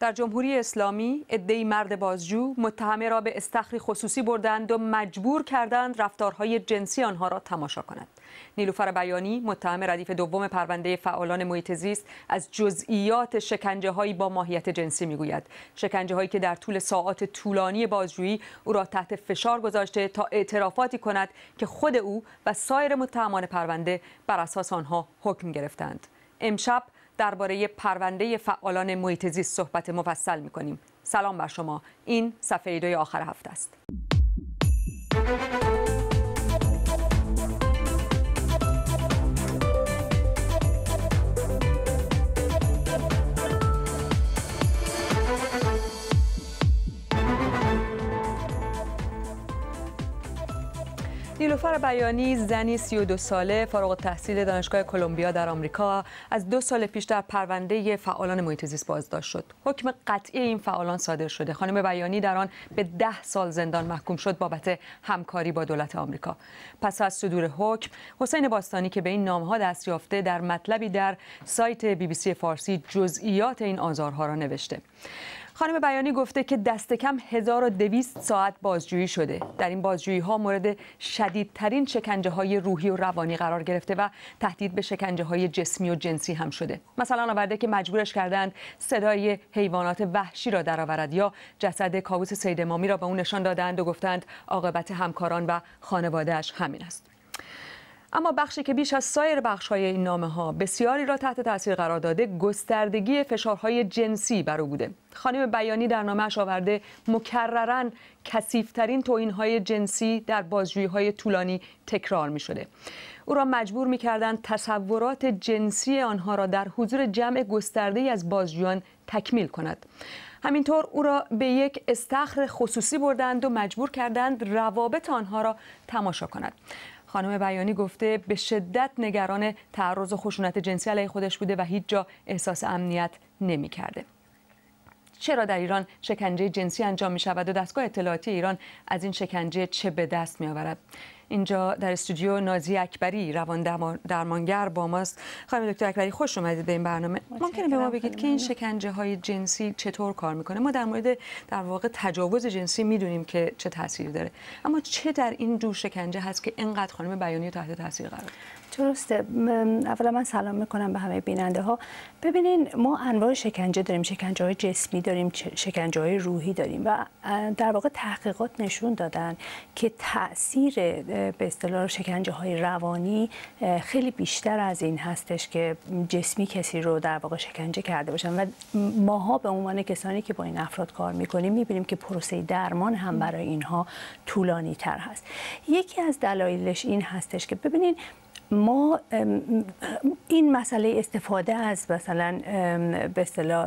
در جمهوری اسلامی عده‌ای مرد بازجو متهمه را به استخری خصوصی بردند و مجبور کردند رفتارهای جنسی آنها را تماشا کنند. نیلوفر بیانی متهم ردیف دوم پرونده فعالان محیط زیست از جزئیات شکنجه‌هایی با ماهیت جنسی میگوید. شکنجه‌هایی که در طول ساعات طولانی بازجویی او را تحت فشار گذاشته تا اعترافاتی کند که خود او و سایر متهمان پرونده بر اساس آنها حکم گرفتند. امشب درباره پرونده فعالان محیط زیست صحبت مفصل می‌کنیم. سلام بر شما. این صفحه 2 آخر هفته است. نیلوفر بیانی زنی 32 ساله فارغ التحصیل دانشگاه کلمبیا در آمریکا از 2 سال پیش در پرونده فعالان محیط زیست بازداشت شد. حکم قطعی این فعالان صادر شده. خانم بیانی در آن به 10 سال زندان محکوم شد بابت همکاری با دولت آمریکا. پس از صدور حکم، حسین باستانی که به این نامه‌ها دست یافته در مطلبی در سایت BBC فارسی جزئیات این آزارها را نوشته. خانم بیانی گفته که دست کم 1200 ساعت بازجویی شده. در این بازجویی‌ها مورد شدیدترین شکنجه‌های روحی و روانی قرار گرفته و تهدید به شکنجه‌های جسمی و جنسی هم شده. مثلا آورده که مجبورش کردند صدای حیوانات وحشی را درآورد یا جسد کاووس سید امامی را به اون نشان دادند و گفتند عاقبت همکاران و خانواده‌اش همین است. اما بخشی که بیش از سایر بخش‌های این نامه‌ها بسیاری را تحت تاثیر قرار داده، گستردگی فشارهای جنسی بر او بوده. خانم بیانی در نامه‌اش آورده مکرراً کثیف‌ترین توهین‌های جنسی در بازجویی‌های طولانی تکرار می‌شده. او را مجبور می‌کردند تصورات جنسی آنها را در حضور جمع گسترده‌ای از بازجویان تکمیل کند. همینطور او را به یک استخر خصوصی بردند و مجبور کردند روابط آنها را تماشا کند. خانم بیانی گفته به شدت نگران تعرض و خشونت جنسی علیه خودش بوده و هیچ جا احساس امنیت نمی‌کرده. چرا در ایران شکنجه جنسی انجام می‌شود و دستگاه اطلاعاتی ایران از این شکنجه چه به دست می‌آورد؟ اینجا در استودیو نازی اکبری روان درمانگر با ماست. خانم دکتر اکبری خوش اومدید به این برنامه. ممکنه به ما بگید که این شکنجه‌های جنسی چطور کار می‌کنه؟ ما در مورد در واقع تجاوز جنسی می‌دونیم که چه تأثیری داره، اما چه در این جور شکنجه هست که اینقدر خانم بیانی تحت تاثیر قرار داد؟ درسته. اولا من سلام میکنم به همه بیننده ها. ببینین ما انواع شکنجه داریم، شکنجه های جسمی داریم، شکنجه های روحی داریم و در واقع تحقیقات نشون دادن که تاثیر به اصطلاح شکنجه های روانی خیلی بیشتر از این هستش که جسمی کسی رو در واقع شکنجه کرده باشن و ماها به عنوان کسانی که با این افراد کار میکنیم میبینیم که پروسه درمان هم برای اینها طولانی تر هست. یکی از دلایلش این هستش که ببینین ما این مسئله استفاده از مثلا به اصطلاح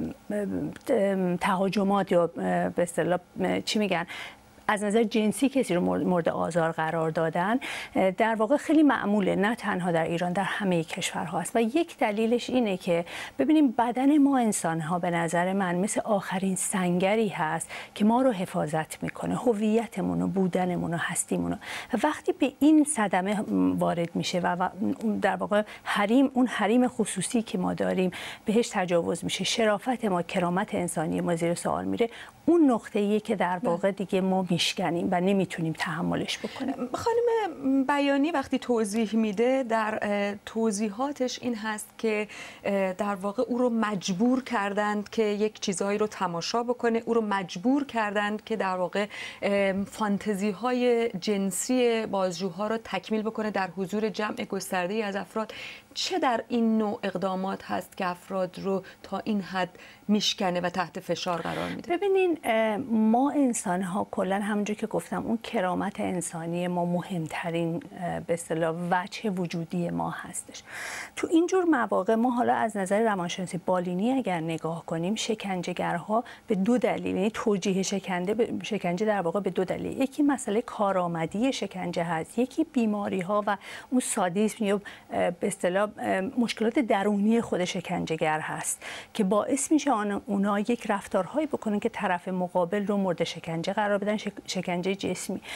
تهاجمات یا به اصطلاح چی میگن از نظر جنسی کسی رو مورد آزار قرار دادن در واقع خیلی معموله، نه تنها در ایران، در همه کشورها است و یک دلیلش اینه که ببینیم بدن ما انسان‌ها به نظر من مثل آخرین سنگری هست که ما رو حفاظت میکنه، هویتمون و بودنمون و هستیمون. و وقتی به این صدمه وارد میشه و در واقع اون حریم خصوصی که ما داریم بهش تجاوز میشه، شرافت ما، کرامت انسانی ما زیر سوال میره، اون نقطه‌ایه که در واقع دیگه ما میشکنیم و نمیتونیم تحملش بکنیم. خانم بیانی وقتی توضیح میده در توضیحاتش این هست که در واقع او رو مجبور کردند که یک چیزهایی رو تماشا بکنه، او رو مجبور کردند که در واقع فانتزی های جنسی بازجوها رو تکمیل بکنه در حضور جمع گسترده‌ای از افراد. چه در این نوع اقدامات هست که افراد رو تا این حد میشکنه و تحت فشار قرار میده؟ ببینین ما انسان ها کلا همونجور که گفتم اون کرامت انسانی ما مهمترین به اصطلاح وجه وجودی ما هستش. تو اینجور مواقع ما حالا از نظر روانشناسی بالینی اگر نگاه کنیم شکنجهگرها به دو دلیل، یعنی توجیه شکنجه در واقع به دو دلیل، یکی مسئله کارآمدی شکنجه هست، یکی بیماری ها و اون سادیسم یا به اصطلاح مشکلات درونی خود شکنجهگر هست که باعث میشه اونا یک رفتارهایی بکنن که طرف مقابل رو مورد شکنجه قرار بدن، شکنجه جسمی. و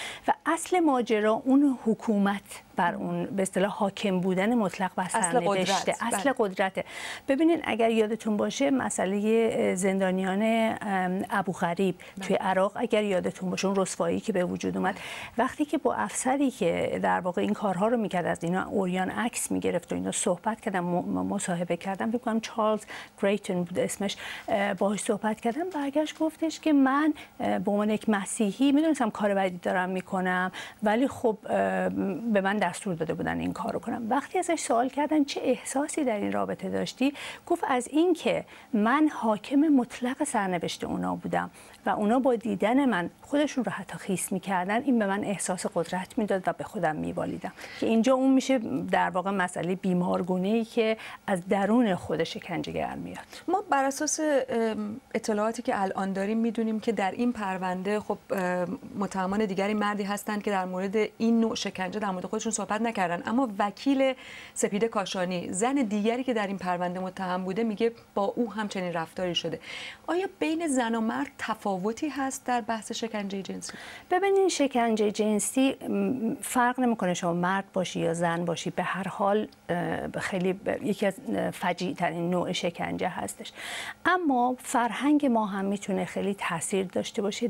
اصل ماجرا اون حکومت بر اون به اصطلاح حاکم بودن مطلق بر سرنوشته، اصل قدرته. ببینید اگر یادتون باشه مسئله زندانیان ابو غریب توی عراق، اگر یادتون باشه اون رسوایی که به وجود اومد وقتی که با افسری که در واقع این کارها رو میکرد از اینا اوریان عکس میگرفت و اینا صحبت کردن، مصاحبه کردن، فکر کنم چارلز گریتون بود اسمش، باهاش صحبت کردم، برگشت گفتش که من به عنوان یک مسیحی میدونستم کار بدی دارم میکنم ولی خب به من دستور داده بودن این کارو کنم. وقتی ازش سوال کردن چه احساسی در این رابطه داشتی، گفت از این که من حاکم مطلق سرنوشت اونا بودم و اونا با دیدن من خودشون رو حتی خیس میکردن، این به من احساس قدرت میداد و به خودم میوالیدم. که اینجا اون میشه در واقع مسئله بیمارگونه‌ای که از درون خود شکنجهگر میاد. ما بر اساس اطلاعاتی که الان داریم میدونیم که در این پرونده خب متهمان دیگری مردی هستند که در مورد این نوع شکنجه در مورد خودشون صحبت نکردن، اما وکیل سپیده کاشانی، زن دیگری که در این پرونده متهم بوده، میگه با او هم چنین رفتاری شده. آیا بین زن و مرد تفاوتی هست در بحث شکنجه جنسی؟ ببینید شکنجه جنسی فرق نمیکنه شما مرد باشی یا زن باشی، به هر حال خیلی یکی از فجیع ترین نوع شکنجه هستش. اما فرهنگ ما هم میتونه خیلی تاثیر داشته باشه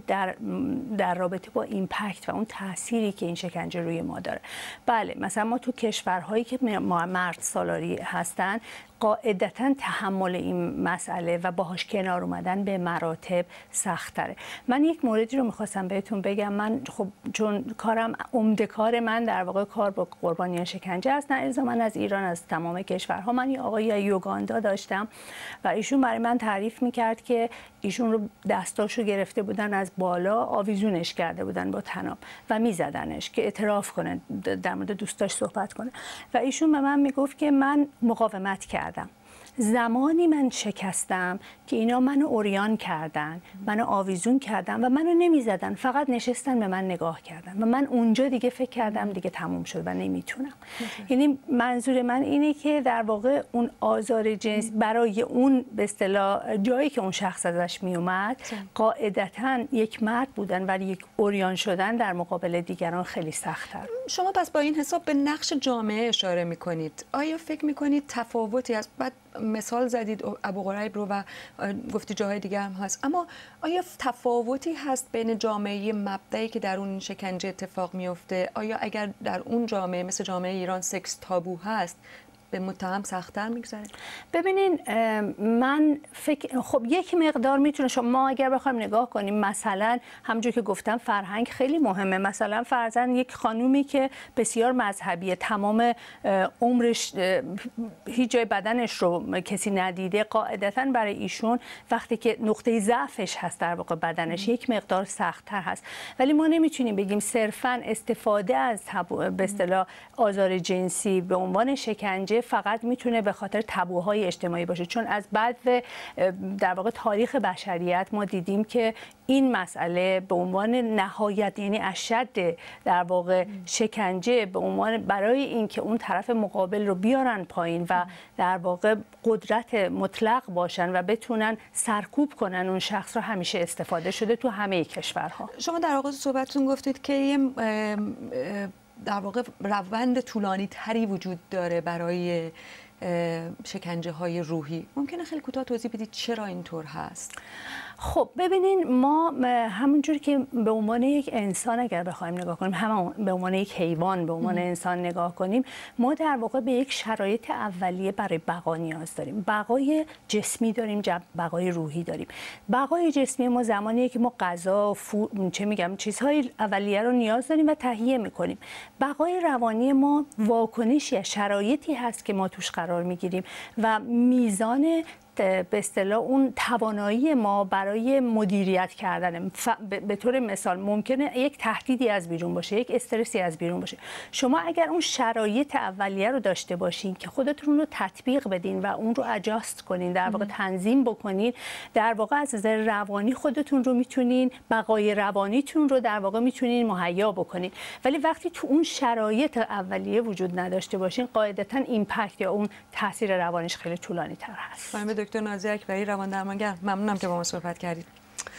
در رابطه با ایمپکت و اون تأثیری که این شکنجه روی ما داره. بله، مثلا ما تو کشورهایی که مرد سالاری هستن قاعدتاً تحمل این مسئله و باهاش کنار اومدن به مراتب سخت‌تره. من یک موردی رو می‌خواستم بهتون بگم. من خب چون کارم عمده کار من در واقع کار با قربانیان شکنجه است، نه الزاماً از ایران، از تمام کشورها. من یه آقای یوگاندا داشتم و ایشون برای من تعریف می‌کرد که ایشون رو دستاشو گرفته بودن از بالا، آویزونش کرده بودن با طناب و میزدنش که اعتراف کنه، در مورد دوستاش صحبت کنه. و ایشون به من میگفت که من مقاومت کردم، زمانی من شکستم که اینا منو عریان کردن، منو آویزون کردن و منو نمیزدن، فقط نشستن به من نگاه کردن و من اونجا دیگه فکر کردم دیگه تموم شد و نمیتونم. یعنی منظور من اینه که در واقع اون آزار جنسی برای اون به اصطلاح جایی که اون شخص ازش میومد قاعدتاً یک مرد بودن ولی یک عریان شدن در مقابل دیگران خیلی سخت‌تر. شما پس با این حساب به نقش جامعه اشاره میکنید. آیا فکر میکنید تفاوتی هست؟ بعد مثال زدید ابو غریب رو و گفتی جاهای دیگه هم هست، اما آیا تفاوتی هست بین جامعه مبدئی که در اون شکنجه اتفاق میفته؟ آیا اگر در اون جامعه مثل جامعه ایران سکس تابو هست به متهم سخت‌تر میگذره؟ ببینین من فکر خب یک مقدار میتونه ما اگر بخوایم نگاه کنیم، مثلا همونجور که گفتم فرهنگ خیلی مهمه. مثلا فرضاً یک خانومی که بسیار مذهبیه، تمام عمرش هیچ جای بدنش رو کسی ندیده، قاعدتاً برای ایشون وقتی که نقطه ضعفش هست در واقع بدنش یک مقدار سخت‌تر هست. ولی ما نمیتونیم بگیم صرفاً استفاده از به اصطلاح آزار جنسی به عنوان شکنجه فقط میتونه به خاطر تابوهای اجتماعی باشه، چون از بعد در واقع تاریخ بشریت ما دیدیم که این مسئله به عنوان نهایت، یعنی اشد در واقع شکنجه به عنوان برای اینکه اون طرف مقابل رو بیارن پایین و در واقع قدرت مطلق باشن و بتونن سرکوب کنن اون شخص رو، همیشه استفاده شده تو همه کشورها. شما در آغاز صحبتتون گفتید که در واقع روند طولانی تری وجود داره برای شکنجه های روحی. ممکنه خیلی کوتاه توضیح بدید چرا اینطور هست؟ خب ببینین، ما همونجوری که به عنوان یک انسان اگر بخوایم نگاه کنیم، به عنوان یک حیوان به عنوان انسان نگاه کنیم، ما در واقع به یک شرایط اولیه برای بقا نیاز داریم. بقای جسمی داریم، بقای روحی داریم. بقای جسمی ما زمانیه که ما غذا، چیزهای اولیه رو نیاز داریم و تهیه میکنیم. بقای روانی ما واکنشی از شرایطی هست که ما توش قرار میگیریم و میزان به اصطلاح اون توانایی ما برای مدیریت کردن. به طور مثال ممکنه یک تهدیدی از بیرون باشه، یک استرسی از بیرون باشه. شما اگر اون شرایط اولیه رو داشته باشین که خودتون رو تطبیق بدین و اون رو اجاست کنین، در واقع تنظیم بکنین، در واقع از نظر روانی خودتون رو میتونین، بقای روانیتون رو در واقع میتونین مهیا بکنین. ولی وقتی تو اون شرایط اولیه وجود نداشته باشین، قاعدتاً ایمپکت یا اون تاثیر روانیش خیلی طولانی تر هست. دکتر نازیه اکبری، روان درمانگر، ممنونم که با ما صحبت کردید.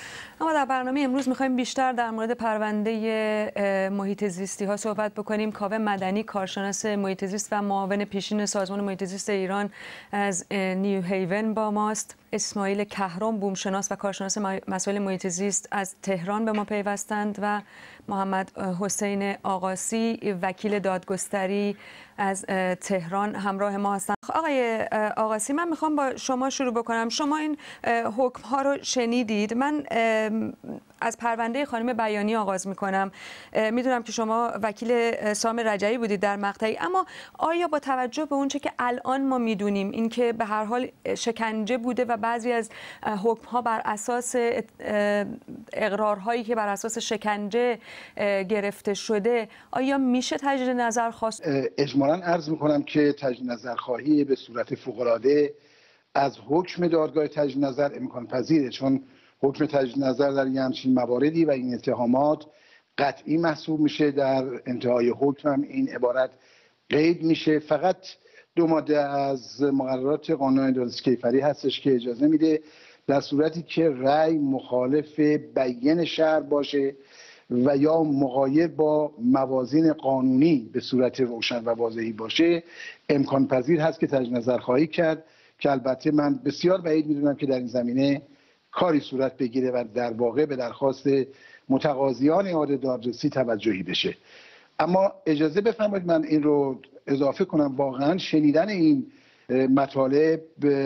اما در برنامه امروز می‌خوایم بیشتر در مورد پرونده محیط زیستی ها صحبت بکنیم. کاوه مدنی، کارشناس محیط زیست و معاون پیشین سازمان محیط زیست ایران از نیو هیون با ماست. اسماعیل کهرم، بومشناس و کارشناس مسائل محیط زیست از تهران به ما پیوستند و محمد حسین آقاسی، وکیل دادگستری از تهران همراه ما هستند. آقای آقاسی، من میخوام با شما شروع بکنم. شما این حکم ها رو شنیدید. من از پرونده خانم بیانی آغاز میکنم. میدونم که شما وکیل سام رجعی بودید در مقطعی، اما آیا با توجه به اونچه که الان ما میدونیم، اینکه به هر حال شکنجه بوده و بعضی از حکم ها بر اساس اقرارهایی که بر اساس شکنجه گرفته شده، آیا میشه تجدید نظر خواست؟ اجمالاً عرض میکنم که تجدید نظر خواهی به صورت فوق‌العاده از حکم دادگاه تجدید نظر امکان پذیره، چون حکم تجدید نظر در این همچین مواردی و این اتهامات قطعی محسوب میشه. در انتهای حکم هم این عبارت قید میشه. فقط 2 ماده از مقررات قانون عدالت کیفری هستش که اجازه میده در صورتی که رأی مخالف بیان شرع باشه و یا مغایر با موازین قانونی به صورت روشن و واضحی باشه، امکان پذیر هست که تجدید نظر خواهی کرد، که البته من بسیار بعید میدونم که در این زمینه کاری صورت بگیره و در واقع به درخواست متقاضیان اعاده دادرسی توجهی بشه. اما اجازه بفرمایید من این رو اضافه کنم. واقعا شنیدن این مطالب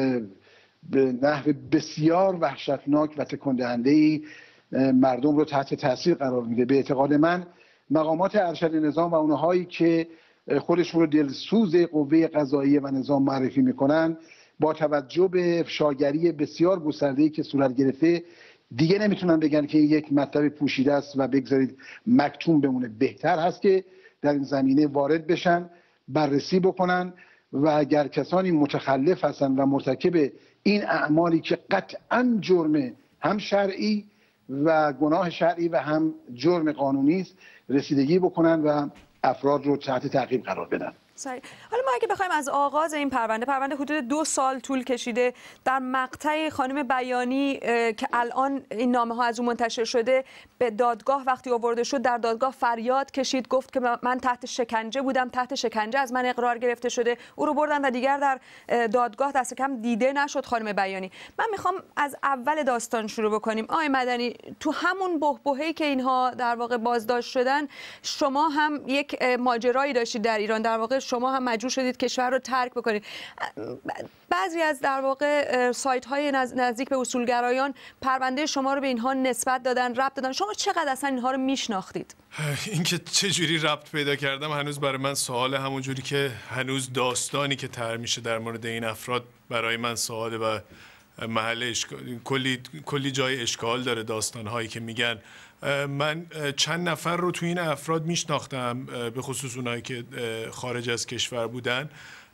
به نحو بسیار وحشتناک و تکاندهنده‌ای مردم رو تحت تاثیر قرار میده. به اعتقاد من مقامات ارشد نظام و اونهایی که خودشون رو دلسوز قوه قضاییه و نظام معرفی میکنن، با توجه به افشاگری بسیار گسترده‌ای که صورت گرفته، دیگه نمیتونن بگن که این یک مطلب پوشیده است و بگذارید مکتوم بمونه. بهتر هست که در این زمینه وارد بشن، بررسی بکنن و اگر کسانی متخلف هستن و مرتکب این اعمالی که قطعاً جرم هم شرعی و گناه شرعی و هم جرم قانونی است رسیدگی بکنن و افراد رو تحت تعقیب قرار بدن. حالا ما اگه بخوایم از آغاز این پرونده حدود 2 سال طول کشیده. در مقطع خانم بیانی که الان این نامه ها از اون منتشر شده، به دادگاه وقتی آورده شد در دادگاه فریاد کشید، گفت که من تحت شکنجه بودم، تحت شکنجه از من اقرار گرفته شده. او رو بردن و دیگر در دادگاه دست کم دیده نشد خانم بیانی. من میخوام از اول داستان شروع بکنیم. آقای مدنی، تو همون بحبوحه‌ای که اینها در واقع بازداشت شدن، شما هم یک ماجرایی داشتید در ایران. در واقع شما هم مجبور شدید کشور رو ترک بکنید. بعضی از در واقع سایت های نزدیک به اصولگرایان پرونده شما رو به اینها نسبت دادن، ربط دادن. شما چقدر اصلا اینها رو میشناختید؟ اینکه چه جوری ربط پیدا کردم هنوز برای من سواله، همون جوری که هنوز داستانی که طرح میشه در مورد این افراد برای من سواله و محل کلی جای اشکال داره داستان‌هایی که میگن. من چند نفر رو تو این افراد میشناختم، به خصوص اونایی که خارج از کشور بودن.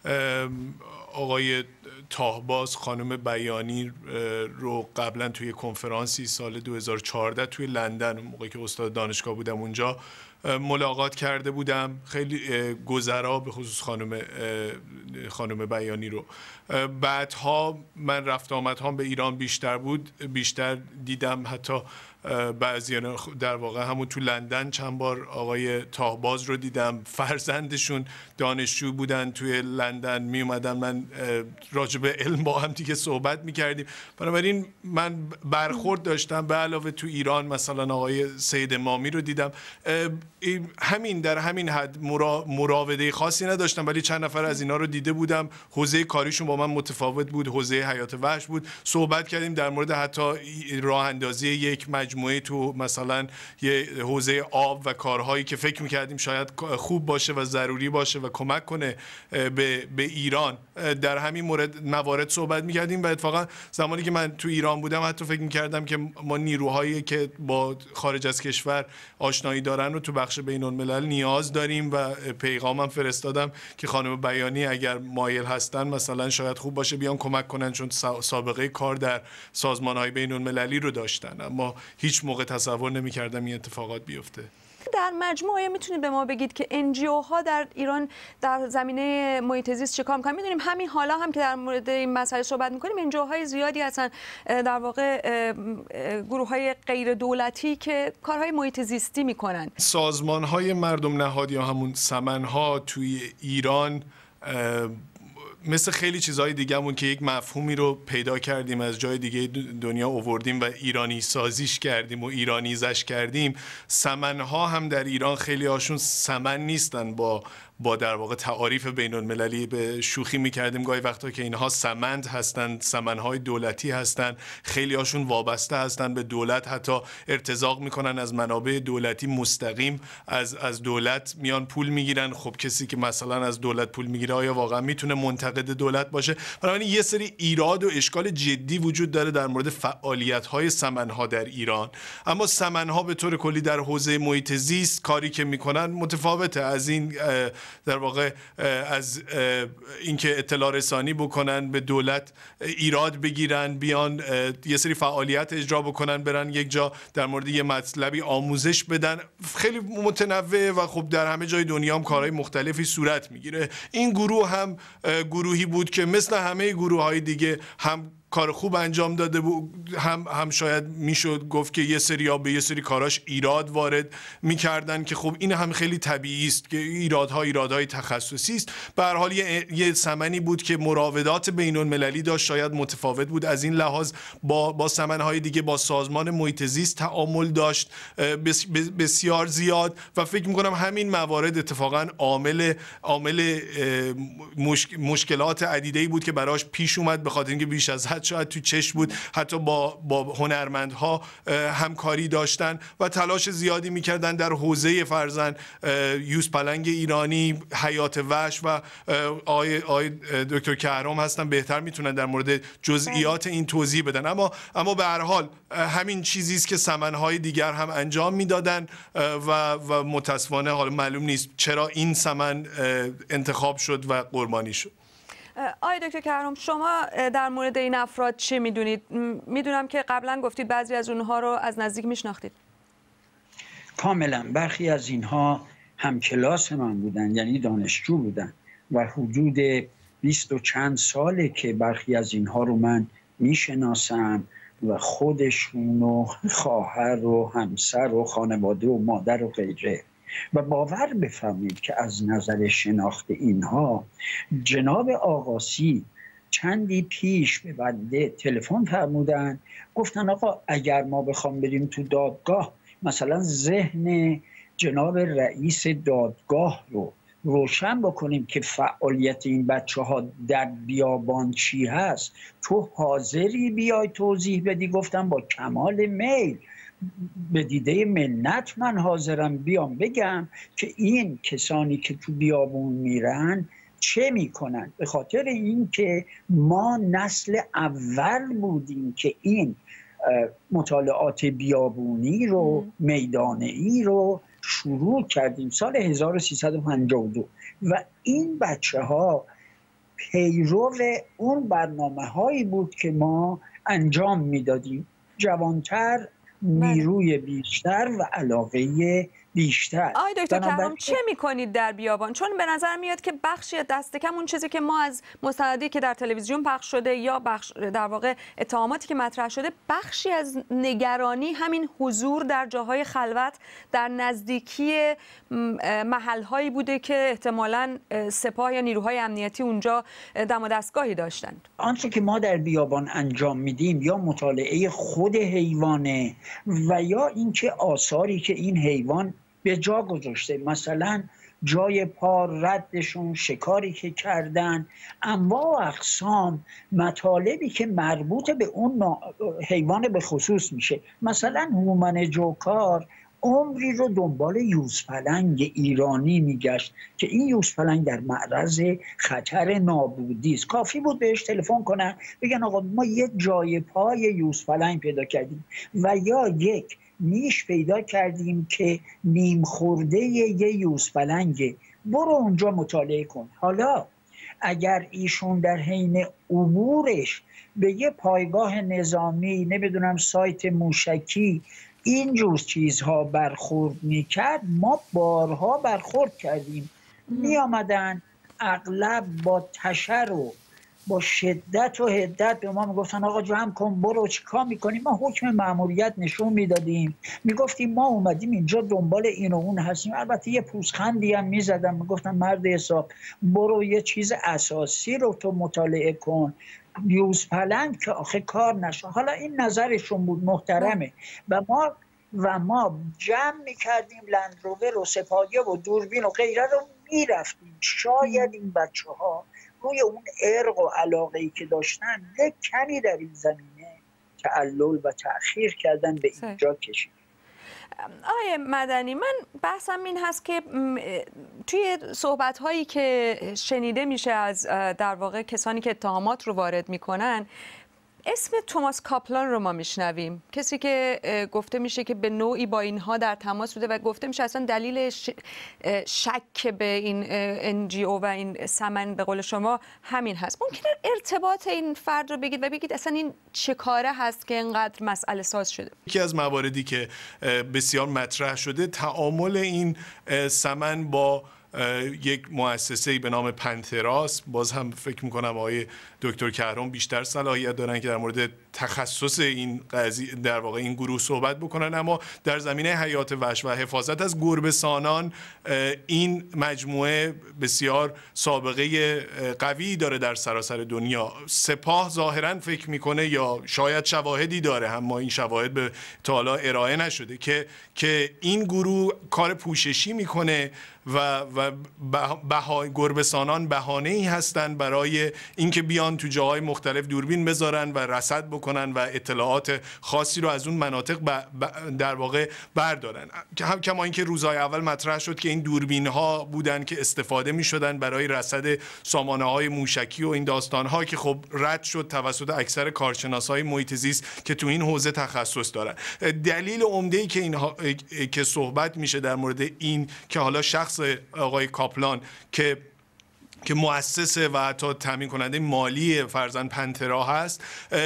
آقای تاهباز، خانم بیانی رو قبلا توی کنفرانسی سال 2014 توی لندن، موقعی که استاد دانشگاه بودم اونجا، ملاقات کرده بودم. خیلی گذرا به خصوص خانم بیانی رو. بعدها من رفت آمدهام به ایران بیشتر دیدم. حتی بعضی در واقع همون تو لندن چند بار آقای تاهباز رو دیدم. فرزندشون دانشجو بودن توی لندن، می اومدن، من راجع به علم با هم دیگه صحبت می کردیم. بنابراین من برخورد داشتم. به علاوه تو ایران مثلا آقای سید امامی رو دیدم. در همین حد مراوده خاصی نداشتم، ولی چند نفر از اینا رو دیده بودم. حوزه کاریشون با من متفاوت بود، حوزه حیات وحش بود. صحبت کردیم در مورد حتی راه اندازی یک مجموعه تو مثلا یه حوزه آب و کارهایی که فکر می‌کردیم شاید خوب باشه و ضروری باشه و کمک کنه به ایران. در همین موارد صحبت می‌کردیم و اتفاقا زمانی که من تو ایران بودم حتی فکر می‌کردم که ما نیروهایی که با خارج از کشور آشنایی دارن رو تو بخش بین‌الملل نیاز داریم و پیغامم فرستادم که خانم بیانی اگر مایل هستن مثلا شاید خوب باشه بیان کمک کنن، چون سابقه کار در سازمان‌های بین‌المللی رو داشتن. اما هیچ موقع تصور نمی‌کردم این اتفاقات بیفته. در مجموع میتونید به ما بگید که NGO ها در ایران در زمینه محیط زیست چه کار میکنن؟ میدونیم همین حالا هم که در مورد این مسئله صحبت میکنیم NGO های زیادی هستن، در واقع گروه های غیر دولتی که کارهای محیط زیستی میکنن. سازمان های مردم نهاد یا همون سمنها توی ایران مثل خیلی چیزهای دیگه‌مون که یک مفهومی رو پیدا کردیم از جای دیگه دنیا آوردیم و ایرانی سازیش کردیم و ایرانیزش کردیم، سمنها هم در ایران خیلی هاشون سمن نیستن. با در واقع تعاریف بین المللی به شوخی میکردیم گاهی وقتا که اینها سمند هستند، سمنهای دولتی هستند، خیلی هاشون وابسته هستند به دولت، حتی ارتزاق میکنن از منابع دولتی، مستقیم از دولت میان پول میگیرن. خب کسی که مثلا از دولت پول میگیره آیا واقعا میتونه منتقد دولت باشه؟ بنابراین یه سری ایراد و اشکال جدی وجود داره در مورد فعالیت‌های سمنها در ایران. اما سمنها به طور کلی در حوزه محیط زیست کاری که میکنن متفاوته از این، در واقع از اینکه اطلاع رسانی بکنن به دولت، ایراد بگیرن، بیان یه سری فعالیت اجرا بکنن، برن یک جا در مورد یه مطلبی آموزش بدن، خیلی متنوع و خب در همه جای دنیا هم کارهای مختلفی صورت میگیره. این گروه هم گروهی بود که مثل همه گروه‌های دیگه هم کار خوب انجام داده بود، هم شاید میشد گفت که یه سری به یه سری کاراش ایراد وارد میکردن که خب این هم خیلی طبیعی است که ایرادهای تخصصی است. به هر حال یه سمنی بود که مراودات بین المللی داشت، شاید متفاوت بود از این لحاظ با سمنهای دیگه، با سازمان محیط زیست تعامل داشت بسیار زیاد و فکر میکنم همین موارد اتفاقا عامل مشکلات عدیده‌ای بود که براش پیش اومد، به خاطر اینکه بیش از حد شاید تو چشم بود، حتی با هنرمندها همکاری داشتن و تلاش زیادی میکردن در حوزه فرزن یوز پلنگ ایرانی، حیات وحش و آقای دکتر کهرام هستن بهتر میتونن در مورد جزئیات این توضیح بدن. اما به هر حال همین چیزی است که سمنهای دیگر هم انجام میدادن و متاسفانه حالا معلوم نیست چرا این سمن انتخاب شد و قربانی شد. آقای دکتر کهرام، شما در مورد این افراد چه میدونید؟ میدونم که قبلا گفتید بعضی از اونها رو از نزدیک میشناختید. کاملا. برخی از اینها هم کلاس من بودن، یعنی دانشجو بودن و حدود 20 و چند ساله که برخی از اینها رو من میشناسم و خودشون و خواهر و همسر و خانواده و مادر و غیره. و باور بفرمایید که از نظر شناخت اینها جناب آقاسی چندی پیش به بنده تلفن فرمودن، گفتن آقا اگر ما بخوام بریم تو دادگاه مثلا ذهن جناب رئیس دادگاه رو روشن بکنیم که فعالیت این بچه ها در بیابان چی هست، تو حاضری بیای توضیح بدی؟ گفتم با کمال میل، به دیده منت من حاضرم بیام بگم که این کسانی که تو بیابون میرن چه میکنن. به خاطر اینکه ما نسل اول بودیم که این مطالعات بیابونی رو، میدانه‌ای رو شروع کردیم سال 1352 و این بچه ها پیرو اون برنامه هایی بود که ما انجام میدادیم. جوانتر، نیروی بیشتر و علاقه بیشتر. آقای دکتر کهرام چه میکنید در بیابان؟ چون به نظر میاد که بخشی دست کم اون چیزی که ما از مستندی که در تلویزیون پخش شده یا در واقع اتهاماتی که مطرح شده، بخشی از نگرانی همین حضور در جاهای خلوت در نزدیکی محلهایی بوده که احتمالاً سپاه یا نیروهای امنیتی اونجا دم و دستگاهی داشتند. آنچه که ما در بیابان انجام میدیم یا مطالعه خود حیوانه و یا اینکه آثاری که این حیوان به جا گذاشته، مثلا جای پا ردشون، شکاری که کردن، انواع و اقسام مطالبی که مربوط به اون حیوان به خصوص میشه. مثلا هومن جوکار عمری رو دنبال یوزپلنگ ایرانی میگشت که این یوزپلنگ در معرض خطر نابودی است. کافی بود بهش تلفن کنن بگن آقا ما یه جای پای یوزپلنگ پیدا کردیم و یا یک نیش پیدا کردیم که نیم خورده یه یوزپلنگه، برو اونجا مطالعه کن. حالا اگر ایشون در حین عبورش به یه پایگاه نظامی، نمیدونم سایت موشکی اینجور چیزها برخورد میکرد، ما بارها برخورد کردیم. میامدن اغلب با تشر و با شدت و حدت به ما میگفتن آقا جمع کن، برو، چیکار میکنیم؟ ما حکم مأموریت نشون میدادیم، میگفتیم ما اومدیم اینجا دنبال این و اون هستیم. البته یه پوزخندی هم میزدم، میگفتن مرد حساب برو یه چیز اساسی رو تو مطالعه کن، یوز پلنگ که آخه کار نشه. حالا این نظرشون بود، محترمه. و ما جمع میکردیم لندروور و سپاهیه و دوربین و غیره رو میرفتیم. شاید این بچه ها روی اون ارق و علاقه‌ای که داشتن یک کمی در این زمینه تعلل و تأخیر کردن، به اینجا کشید. آقای مدنی، من بحثم این هست که توی صحبت‌هایی که شنیده میشه از در واقع کسانی که اتهامات رو وارد میکنن، اسم توماس کاپلان رو ما میشنویم، کسی که گفته میشه که به نوعی با اینها در تماس بوده و گفته میشه اصلا دلیل شک به این NGO و این ثمن به قول شما همین هست. ممکنه ارتباط این فرد رو بگید و بگید اصلا این چه کاره هست که اینقدر مسئله ساز شده؟ یکی از مواردی که بسیار مطرح شده تعامل این ثمن با یک مؤسسه‌ای به نام پنتراس. باز هم فکر می‌کنم آقای دکتر کهرام بیشتر صلاحیت دارن که در مورد تخصص این قضیه در واقع این گروه صحبت بکنن، اما در زمینه حیات وحش و حفاظت از گربه‌سانان این مجموعه بسیار سابقه قوی داره در سراسر دنیا. سپاه ظاهراً فکر میکنه یا شاید شواهدی داره، اما این شواهد به تا حالا ارائه نشده که این گروه کار پوششی میکنه و گربه‌سانان بهانه‌ای هستند برای اینکه بیان تو جاهای مختلف دوربین بذارن و رصد بکنن و اطلاعات خاصی رو از اون مناطق در واقع بردارن. کما اینکه روزهای اول مطرح شد که این دوربین ها بودن که استفاده می شدن برای رصد سامانه های موشکی و این داستان ها که خب رد شد توسط اکثر کارشناسای محیط زیست که تو این حوزه تخصص دارن. دلیل عمده‌ای که اینها که صحبت میشه در مورد این که حالا شخص آقای کاپلان که مؤسسه و حتی تامین کننده مالی فرزند پنترا هست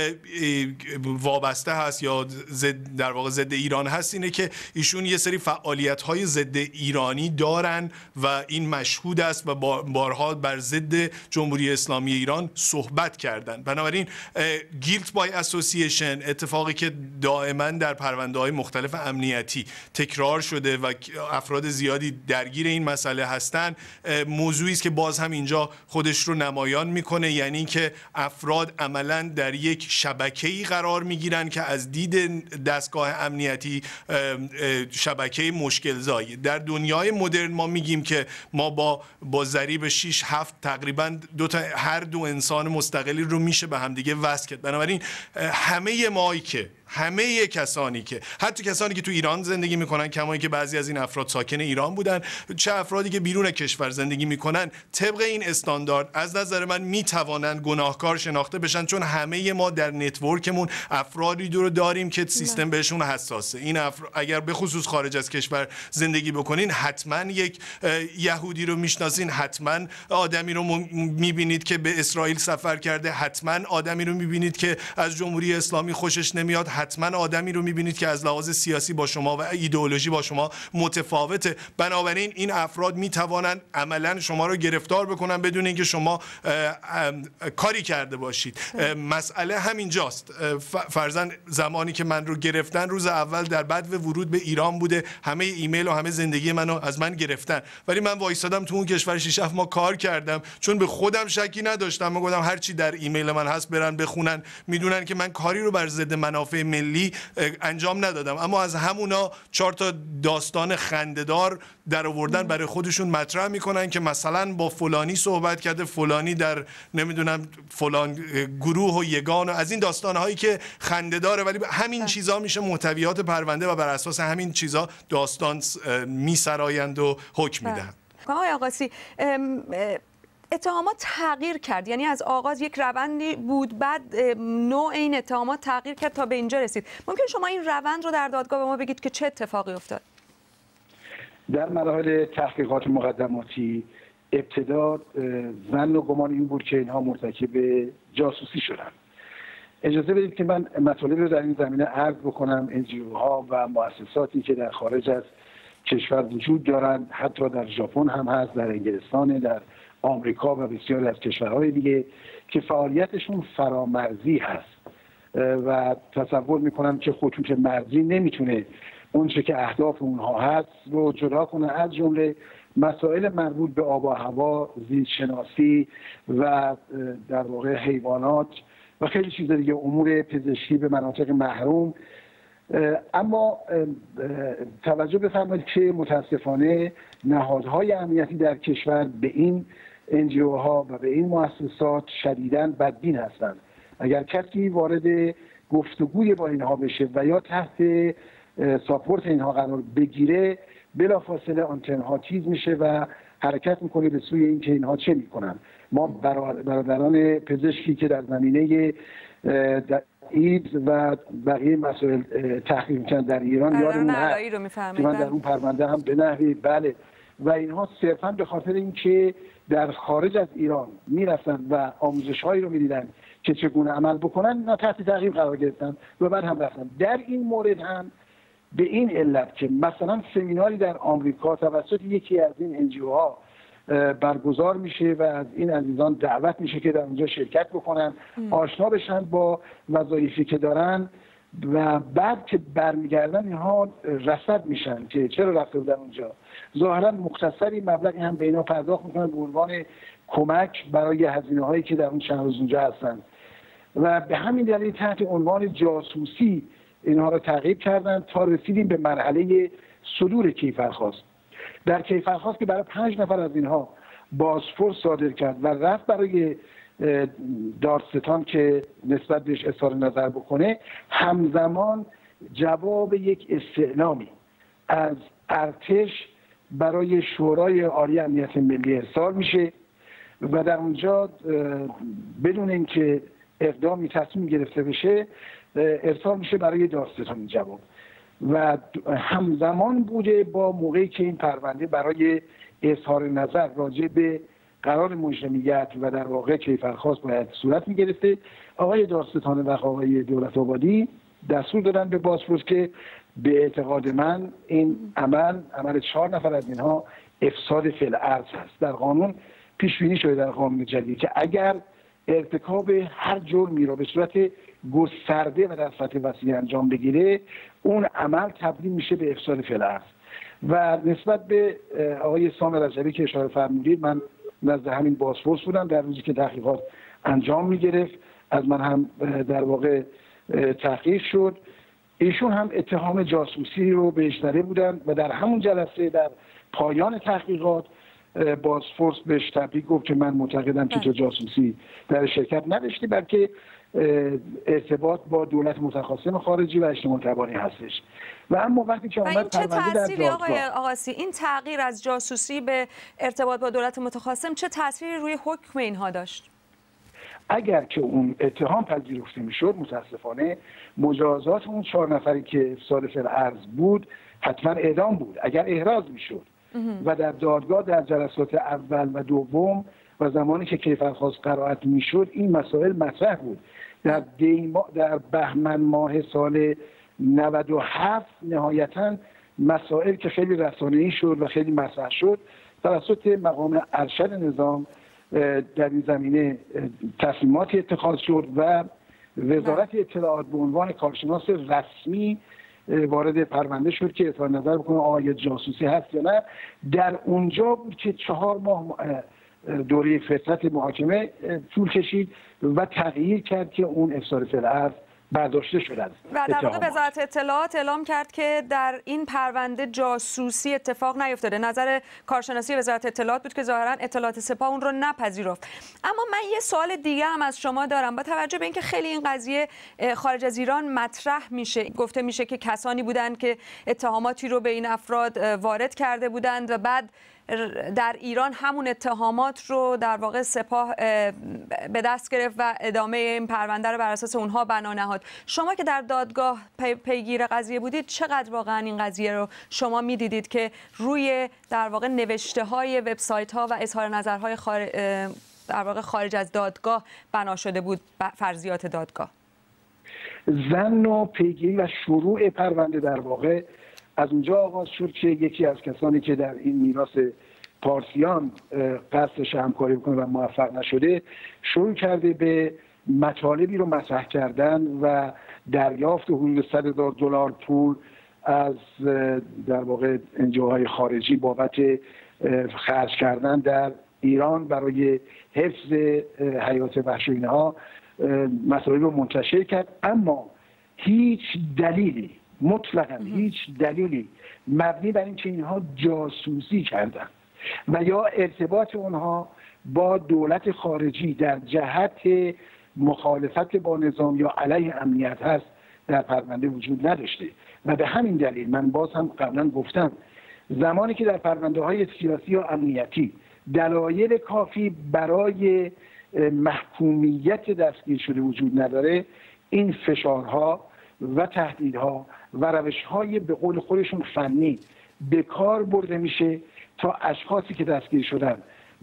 وابسته هست یا در واقع ضد ایران هست، اینه که ایشون یه سری فعالیت‌های ضد ایرانی دارن و این مشهود است و بارها بر ضد جمهوری اسلامی ایران صحبت کردن. بنابراین گیلت بای اسوسییشن، اتفاقی که دائما در پرونده‌های مختلف امنیتی تکرار شده و افراد زیادی درگیر این مسئله هستن، موضوعی است که باز هم اینجا خودش رو نمایان میکنه، یعنی که افراد عملاً در یک شبکه‌ای قرار میگیرن که از دید دستگاه امنیتی شبکه مشکل‌زایی. در دنیای مدرن ما میگیم که ما با ضریب 6-7 تقریباً هر دو انسان مستقلی رو میشه به همدیگه وصل کرد. بنابراین همه کسانی که حتی کسانی که تو ایران زندگی میکنن، کمایی که بعضی از این افراد ساکن ایران بودن، چه افرادی که بیرون کشور زندگی میکنن، طبق این استاندارد از نظر من میتوانند گناهکار شناخته بشن، چون همه ما در نتورکمون افرادی رو داریم که سیستم بهشون حساسه. این اگر به خصوص خارج از کشور زندگی بکنین، حتما یک یهودی رو میشناسین، حتما آدمی رو میبینید که به اسرائیل سفر کرده، حتما آدمی رو میبینید که از جمهوری اسلامی خوشش نمیاد، حتما آدمی رو میبینید که از لحاظ سیاسی با شما و ایدئولوژی با شما متفاوته. بنابراین این افراد میتوانند عملا شما رو گرفتار بکنن بدون اینکه شما کاری کرده باشید. مسئله همینجاست. فرضاً زمانی که من رو گرفتن، روز اول در بدو ورود به ایران بوده، همه ایمیل و همه زندگی منو از من گرفتن، ولی من وایسادم تو اون کشور 6-7 ماه کار کردم، چون به خودم شکی نداشتم. من گفتم هر چی در ایمیل من هست برن بخونن، میدونن که من کاری رو بر ضد منافع ملی انجام ندادم. اما از همونا 4 تا داستان خنده‌دار در آوردن برای خودشون مطرح میکنن که مثلا با فلانی صحبت کرده، فلانی در نمیدونم فلان گروه و یگان و از این داستانهایی که خنده‌داره، ولی همین چیزا میشه محتویات پرونده و بر اساس همین چیزا داستان میسرایند و حکم میدن. آقای آقاسی، اتهامات تغییر کرد، یعنی از آغاز یک روندی بود، بعد نوع این اتهامات تغییر کرد تا به اینجا رسید. ممکن شما این روند رو در دادگاه به ما بگید که چه اتفاقی افتاد؟ در مراحل تحقیقات مقدماتی ابتدا ظن و گمان این بود که اینها مرتکب جاسوسی شدن اجازه بدید که من مطالب رو در این زمینه عرض بکنم. NGO ها و مؤسساتی که در خارج از کشور وجود دارند، حتی در ژاپن هم هست، در انگلستان، در آمریکا و بسیاری از کشورهای دیگه که فعالیتشون فرامرزی هست و تصور میکنم که خطوط مرزی نمیتونه اونچه که اهداف اونها هست رو جدا کنه، از جمله مسائل مربوط به آب و هوا، زیست شناسی و در واقع حیوانات و خیلی چیز دیگه، امور پزشکی به مناطق محروم. اما توجه بفرمایید که متاسفانه نهادهای امنیتی در کشور به این NGO ها و به این مؤسسات شدیداً بدبین هستند. اگر کسی وارد گفتگوی با اینها بشه و یا تحت ساپورت اینها قرار بگیره، بلافاصله آنتنها تیز میشه و حرکت میکنه به سوی اینکه اینها چه میکنن. ما برادران پزشکی که در زمینه ایدز و بقیه مسائل تحقیق میکنن در ایران یادمون هست که من در اون پرونده هم به نحوی بله، و اینها صرفا به خاطر اینکه در خارج از ایران میرفتن و آموزش هایی رو میدیدن که چگونه عمل بکنن، اینا تحت تعقیب قرار گرفتن و بعد هم رفتن. در این مورد هم به این علت که مثلا سمیناری در آمریکا توسط یکی از این NGO ها برگزار میشه و از این عزیزان دعوت میشه که در اونجا شرکت بکنن، آشنا بشن با وظایفی که دارن و بعد که برمیگردن اینها رصد میشن که چرا رفته بودن اونجا. ظاهرا مختصری مبلغی هم به اینا پرداخت میکنن به عنوان کمک برای هزینه هایی که در اون چند روز اونجا هستن و به همین دلیل تحت عنوان جاسوسی اینها رو تعقیب کردن تا رسیدیم به مرحله صدور کیفرخواست. در کیفرخواست که برای 5 نفر از اینها بازپرس صادر کرد و رفت برای دادستان که نسبت بهش اظهار نظر بکنه، همزمان جواب یک استعلامی از ارتش برای شورای عالی امنیت ملی ارسال میشه و در اونجا بدون اینکه اقدامی تصمیم گرفته بشه ارسال میشه برای دادستان جواب و همزمان بوده با موقعی که این پرونده برای اظهار نظر راجع به قرار مجرمیت و در واقع کیفرخواست باید صورت میگرفته. آقای دادستان و آقای دولت آبادی دستور دادن به بازپرس که به اعتقاد من این عمل 4 نفر از اینها افساد فعل ارض هست. در قانون پیش بینی شده، در قانون جدید، که اگر ارتکاب هر جرمی را به صورت گسترده و در سطح وسیع انجام بگیره، اون عمل تبدیل میشه به افساد فعل ارض. و نسبت به آقای سام رجبی که اشاره فرمودید، من نزد همین بازپرس بودم در روزی که تحقیقات انجام میگرفت، از من هم در واقع تحقیق شد. ایشون هم اتهام جاسوسی رو بهش زده بودن و در همون جلسه در پایان تحقیقات بازپرس بهش تبریک گفت که من معتقدم که تو جاسوسی در شرکت نداشتی، بلکه ارتباط با دولت متخاصم خارجی و اجتماع تبانی هستش. و اما وقتی که اومد چه تأثیری آقای آقاسی این تغییر از جاسوسی به ارتباط با دولت متخاصم چه تأثیری روی حکم اینها داشت؟ اگر که اون اتهام پذیرفته میشد، متاسفانه مجازات اون 4 نفری که افساد فعل ارض بود حتما اعدام بود اگر احراز میشد و در دادگاه در جلسات اول و دوم و زمانی که کیفرخواست قرائت میشد این مسائل مطرح بود. در بهمن ماه سال 97 نهایتاً مسائل که خیلی رسانه‌ای شد و خیلی مطرح شد توسط مقام ارشد نظام در این زمینه تصمیماتی اتخاذ شد و وزارت اطلاعات به عنوان کارشناس رسمی وارد پرونده شد که اظهار نظر بکنه آیا جاسوسی هست یا نه. در اونجا بود که 4 ماه دوره فترت محاکمه طول کشید و تغییر کرد که اون افساد فعل ارض برداشته شده است. و در واقع وزارت اطلاعات اعلام کرد که در این پرونده جاسوسی اتفاق نیفتاده. نظر کارشناسی وزارت اطلاعات بود که ظاهرا اطلاعات سپاه اون رو نپذیرفت. اما من یه سوال دیگه هم از شما دارم. با توجه به اینکه خیلی این قضیه خارج از ایران مطرح میشه، گفته میشه که کسانی بودند که اتهاماتی رو به این افراد وارد کرده بودند و بعد در ایران همون اتهامات رو در واقع سپاه به دست گرفت و ادامه این پرونده رو بر اساس اونها بنا نهاد. شما که در دادگاه پیگیر قضیه بودید، چقدر واقعا این قضیه رو شما میدیدید که روی در واقع نوشته های وبسایت ها و اظهار نظرهای در واقع خارج از دادگاه بنا شده بود فرضیات دادگاه؟ ظن و پیگیری و شروع پرونده در واقع از اونجا آغاز شد که یکی از کسانی که در این میراث پارسیان قصدش همکاری بکنه و موفق نشده شروع کرده به مطالبی رو مطرح کردن و دریافت حدود $100,000 پول از در واقع انجاهای خارجی بابت خرج کردن در ایران برای حفظ حیات وحش و اینها مسائل رو منتشر کرد، اما هیچ دلیلی مطلقاً هیچ دلیلی مبنی بر اینکه اینها جاسوسی کردن و یا ارتباط اونها با دولت خارجی در جهت مخالفت با نظام یا علیه امنیت هست در پرونده وجود نداشته و به همین دلیل من باز هم قبلا گفتم زمانی که در پرونده های سیاسی و امنیتی دلایل کافی برای محکومیت دستگیر شده وجود نداره، این فشارها و تهدیدها و روش‌های به قول خودشون فنی به کار برده میشه تا اشخاصی که دستگیر شدن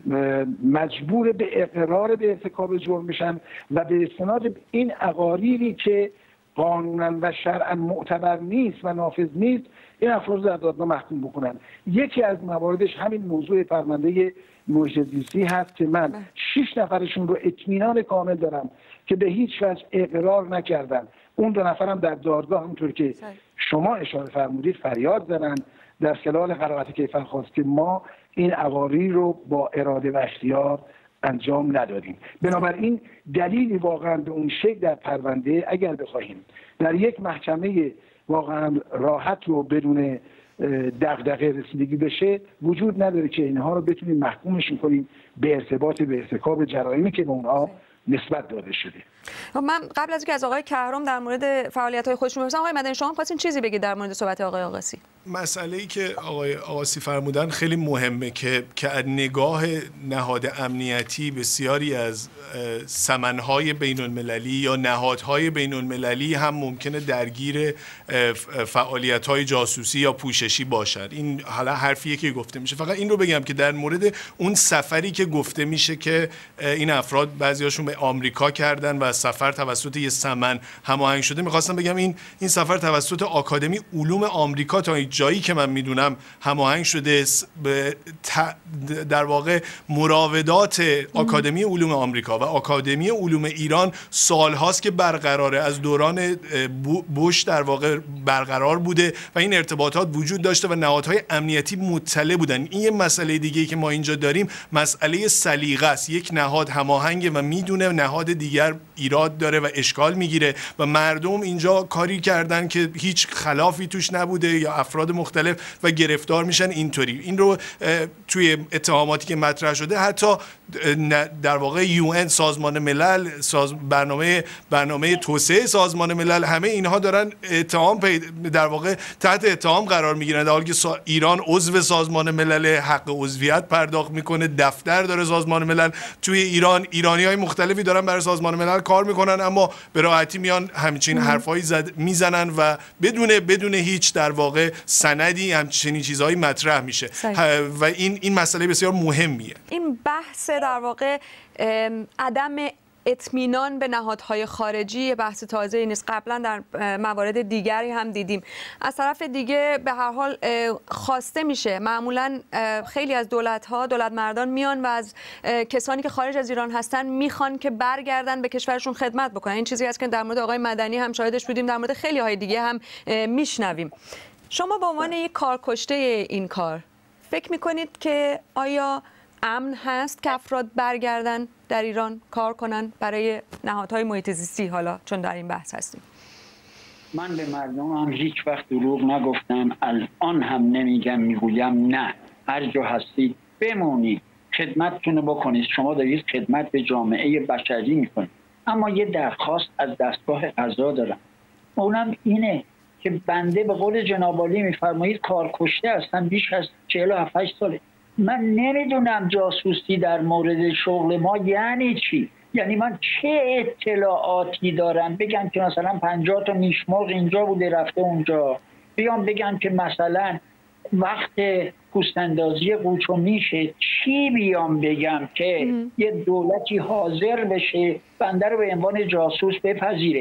مجبور به اقرار به ارتکاب جرم بشن و به استناد این عقاریبی که قانونا و شرعا معتبر نیست و نافذ نیست این افراد در دادگاه محکوم بکنن. یکی از مواردش همین موضوع پرونده محیط زیستی هست که من 6 نفرشون رو اطمینان کامل دارم که به هیچ وجه اقرار نکردن. اون 2 نفرم در دادگاه همونطور که شما اشاره فرمودید فریاد زدن در خلال قرائت کیفرخواست که ما این عقاری رو با اراده و اختیار انجام ندادیم. بنابراین دلیلی واقعا به اون شکل در پرونده اگر بخواهیم در یک محکمه واقعا راحت و بدون دغدغه رسیدگی بشه وجود نداره که اینها رو بتونیم محکومشون کنیم به ارتباط به ارتکاب جرایمی که به اونها نسبت داده شده. من قبل از اینکه از آقای کهرم در مورد فعالیت‌های خودشون بپرسم، آقای مدنی شما خواستین چیزی بگید در مورد صحبت آقای آقاسی؟ مسئله‌ای که آقای آقاسی فرمودن خیلی مهمه که از نگاه نهاد امنیتی بسیاری از سمن‌های بین‌المللی یا نهادهای بین‌المللی هم ممکنه درگیر فعالیت‌های جاسوسی یا پوششی باشد. این حالا حرفیه که گفته میشه. فقط این رو بگم که در مورد اون سفری که گفته میشه که این افراد بعضیاشون به آمریکا کردن و سفر توسط یه سمن هماهنگ شده، می‌خواستم بگم این سفر توسط آکادمی علوم آمریکا تا جایی که من میدونم هماهنگ شده در واقع مراودات آکادمی علوم آمریکا و آکادمی علوم ایران سالهاست که برقراره، از دوران بوش در واقع برقرار بوده و این ارتباطات وجود داشته و نهادهای امنیتی مطلع بودن. این یه مسئله دیگه که ما اینجا داریم مسئله سلیقه است. یک نهاد هماهنگه و میدونه نهاد دیگر ایراد داره و اشکال میگیره و مردم اینجا کاری کردن که هیچ خلافی توش نبوده یا افراد مختلف و گرفتار میشن. اینطوری این رو توی اتهاماتی که مطرح شده حتی در واقع UN سازمان ملل برنامه توسعه سازمان ملل همه اینها دارن اتهام در واقع تحت اتهام قرار میگیرن، در حالی که ایران عضو سازمان ملل حق عضویت پرداخت میکنه، دفتر داره سازمان ملل توی ایران، ایرانی‌های مختلفی دارن برای سازمان ملل کار میکنن اما به راحتی میان همچین حرفایی میزنن و بدون هیچ در واقع سندی همچین چیزهایی مطرح میشه و این مسئله بسیار مهمیه. این بحث در واقع عدم اطمینان به نهادهای خارجی بحث تازه‌ای نیست، قبلا در موارد دیگری هم دیدیم. از طرف دیگه به هر حال خواسته میشه، معمولا خیلی از دولت مردان میان و از کسانی که خارج از ایران هستن میخوان که برگردن به کشورشون خدمت بکنن. این چیزی است که در مورد آقای مدنی هم شاهدش بودیم، در مورد خیلی های دیگه هم میشنویم. شما به عنوان یک کارکشته این کار فکر میکنید که آیا امن هست که افراد برگردن در ایران کار کنن برای نهادهای محیط زیستی، حالا چون در این بحث هستیم؟ من به مردم هم هیچ وقت دروغ نگفتم، الان هم نمیگم، میگویم نه، هر جا هستید بمونید، خدمتتون رو بکنید. شما دارید خدمت به جامعه بشری میکنید. اما یه درخواست از دستگاه قضا دارم، اونم اینه که بنده به قول جناب عالی میفرمایید کارکشته هستم، بیش از 47 ساله. من نمیدونم جاسوسی در مورد شغل ما یعنی چی. یعنی من چه اطلاعاتی دارم بگم که مثلا 50 تا میشمرغ اینجا بوده رفته اونجا، بیام بگم که مثلا وقت پوست‌اندازی قوچ و میشه، چی بیام بگم که یه دولتی حاضر بشه بنده رو به عنوان جاسوس بپذیره؟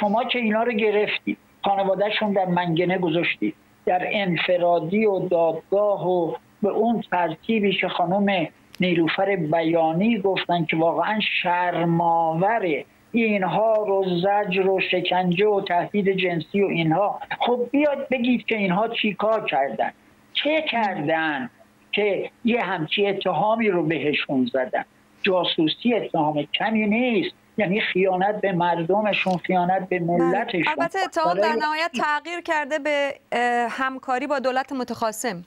شما که اینا رو گرفتید، خانوادهشون در منگنه گذاشتید، در انفرادی و دادگاه و به اون ترتیبی که خانم نیلوفر بیانی گفتن که واقعا شرم‌آوره، اینها رو زجر و شکنجه و تهدید جنسی و اینها. خب بیاد بگید که اینها چی کار کردن، چه کردن که یه همچی اتهامی رو بهشون زدن. جاسوسی اتهام کمی نیست، یعنی خیانت به مردمشون، خیانت به ملتشون. البته اتهام در نهایت تغییر کرده به همکاری با دولت متخاصم.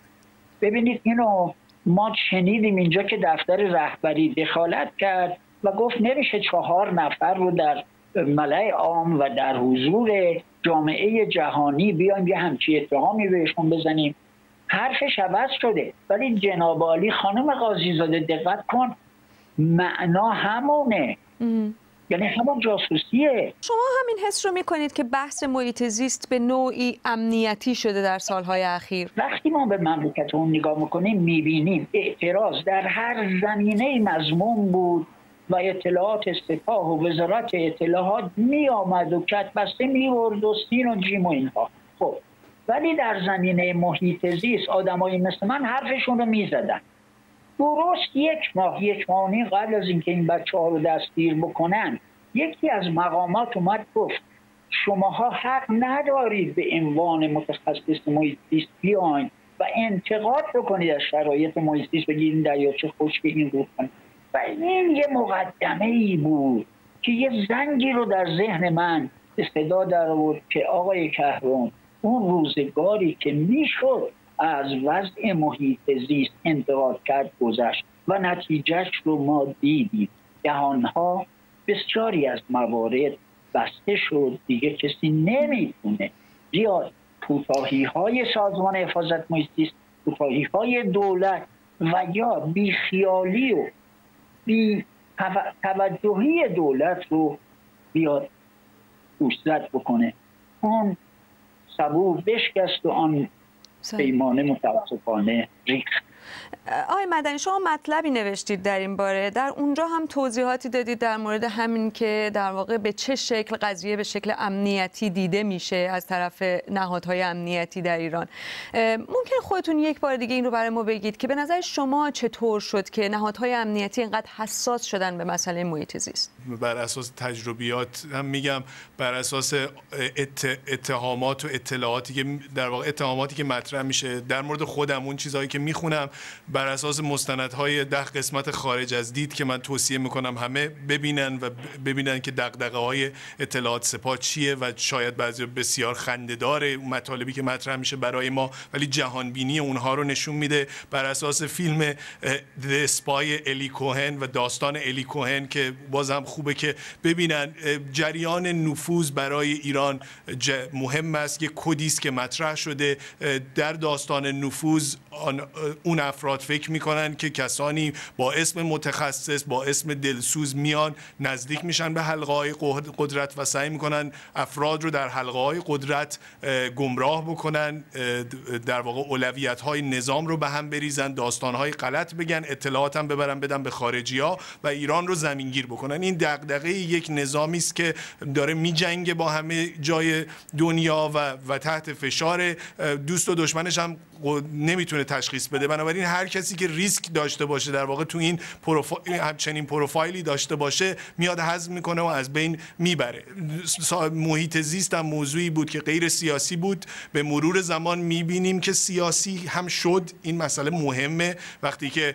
ببینید اینو ما شنیدیم اینجا که دفتر رهبری دخالت کرد و گفت نمیشه 4 نفر رو در ملأ عام و در حضور جامعه جهانی بیایم یه همچی اتهامی بهشون بزنیم. حرفش عوض شده، ولی جناب عالی خانم قاضی زاده دقت کن، معنا همونه، یعنی همون جاسوسیه. شما همین حس رو میکنید که بحث محیط زیست به نوعی امنیتی شده در سالهای اخیر؟ وقتی ما به مملکت اون نگاه میکنیم میبینیم اعتراض در هر زمینه مضمون بود و اطلاعات سپاه و وزارت اطلاعات می آمد و کتبسته می برد و سین و جیم و اینها. خب ولی در زمینه محیط زیست آدمایی مثل من حرفشون رو می زدن. درست 1 ماه 1 ماه و نیم قبل از اینکه این بچه‌ها رو دستگیر بکنن، یکی از مقامات اومد گفت شماها حق ندارید به عنوان متخصص محیط زیست بیاین و انتقاد بکنید از شرایط محیط زیست، بگید دریاچه خشک این رو کنید. و این یه مقدمه ای بود که یه زنگی رو در ذهن من صدا در آورد که آقای کهرم، اون روزگاری که میشد از وضع محیط زیست انتقاد کرد گذشت و نتیجهش رو ما دیدیم. دهانها بسیاری از موارد بسته شد، دیگه کسی نمیتونه زیاد کوتاهی‌های سازمان حفاظت محیط زیست، کوتاهی‌های دولت و یا بیخیالی و بی توجهی دولت رو بیاد گوشزد بکنه. اون سبو بشکست و آن پیمانه متاسفانه ریخت. آقای مدنی، شما مطلبی نوشتید در این باره، در اونجا هم توضیحاتی دادید در مورد همین که در واقع به چه شکل قضیه به شکل امنیتی دیده میشه از طرف نهادهای امنیتی در ایران. ممکن خودتون یک بار دیگه این رو برای ما بگید که به نظر شما چطور شد که نهادهای امنیتی اینقدر حساس شدن به مسئله محیط زیست؟ بر اساس تجربیات هم میگم، بر اساس اتهامات و اطلاعاتی که در واقع اتهاماتی که مطرح میشه در مورد خودم، اون چیزهایی که میخونم، بر اساس مستندهای 10 قسمت خارج از دید که من توصیه میکنم همه ببینن و ببینن که دغدغه‌های اطلاعات سپاه چیه و شاید بعضی بسیار خنده‌داره مطالبی که مطرح میشه برای ما، ولی جهانبینی اونها رو نشون میده. بر اساس فیلم The Spy الی کوهن و داستان الی کوهن که بازم خوبه که ببینن، جریان نفوذ برای ایران مهم است. یک کدی است که مطرح شده در داستان نفوذ. اون افراد فکر میکنن که کسانی با اسم متخصص، با اسم دلسوز میان نزدیک میشن به حلقه‌های قدرت و سعی میکنن افراد رو در حلقه‌های قدرت گمراه بکنن، در واقع اولویت‌های نظام رو به هم بریزن، داستان‌های غلط بگن، اطلاعات هم ببرن بدن به خارجی‌ها و ایران رو زمینگیر بکنن. این دغدغه یک نظامی است که داره میجنگه با همه جای دنیا و تحت فشار. دوست و دشمنش هم نمیتونه تشخیص بده. بنابراین هر کسی که ریسک داشته باشه، در واقع تو این همچنین پروفایلی داشته باشه، میاد هضم میکنه و از بین میبره. محیط زیست هم موضوعی بود که غیر سیاسی بود. به مرور زمان میبینیم که سیاسی هم شد. این مسئله مهمه. وقتی که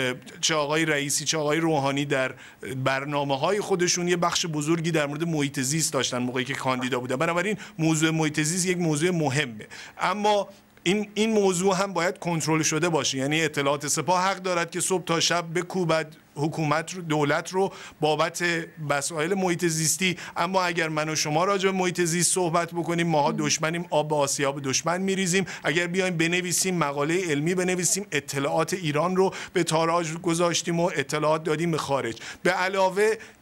چه آقای رئیسی چه آقای روحانی در برنامه‌های خودشون یه بخش بزرگی در مورد محیط زیست داشتن موقعی که کاندیدا بودن، بنابراین موضوع محیط زیست یک موضوع مهمه. اما این موضوع هم باید کنترل شده باشه. یعنی اطلاعات سپاه حق دارد که صبح تا شب بکوبد حکومت رو، دولت رو بابت مسائل محیط زیستی، اما اگر من و شما راجع به محیط زیست صحبت بکنیم، ماها دشمنیم، آب به آسیاب دشمن میریزیم. اگر بیایم بنویسیم مقاله علمی بنویسیم، اطلاعات ایران رو به تاراج گذاشتیم و اطلاعات دادیم به خارج. به علاوه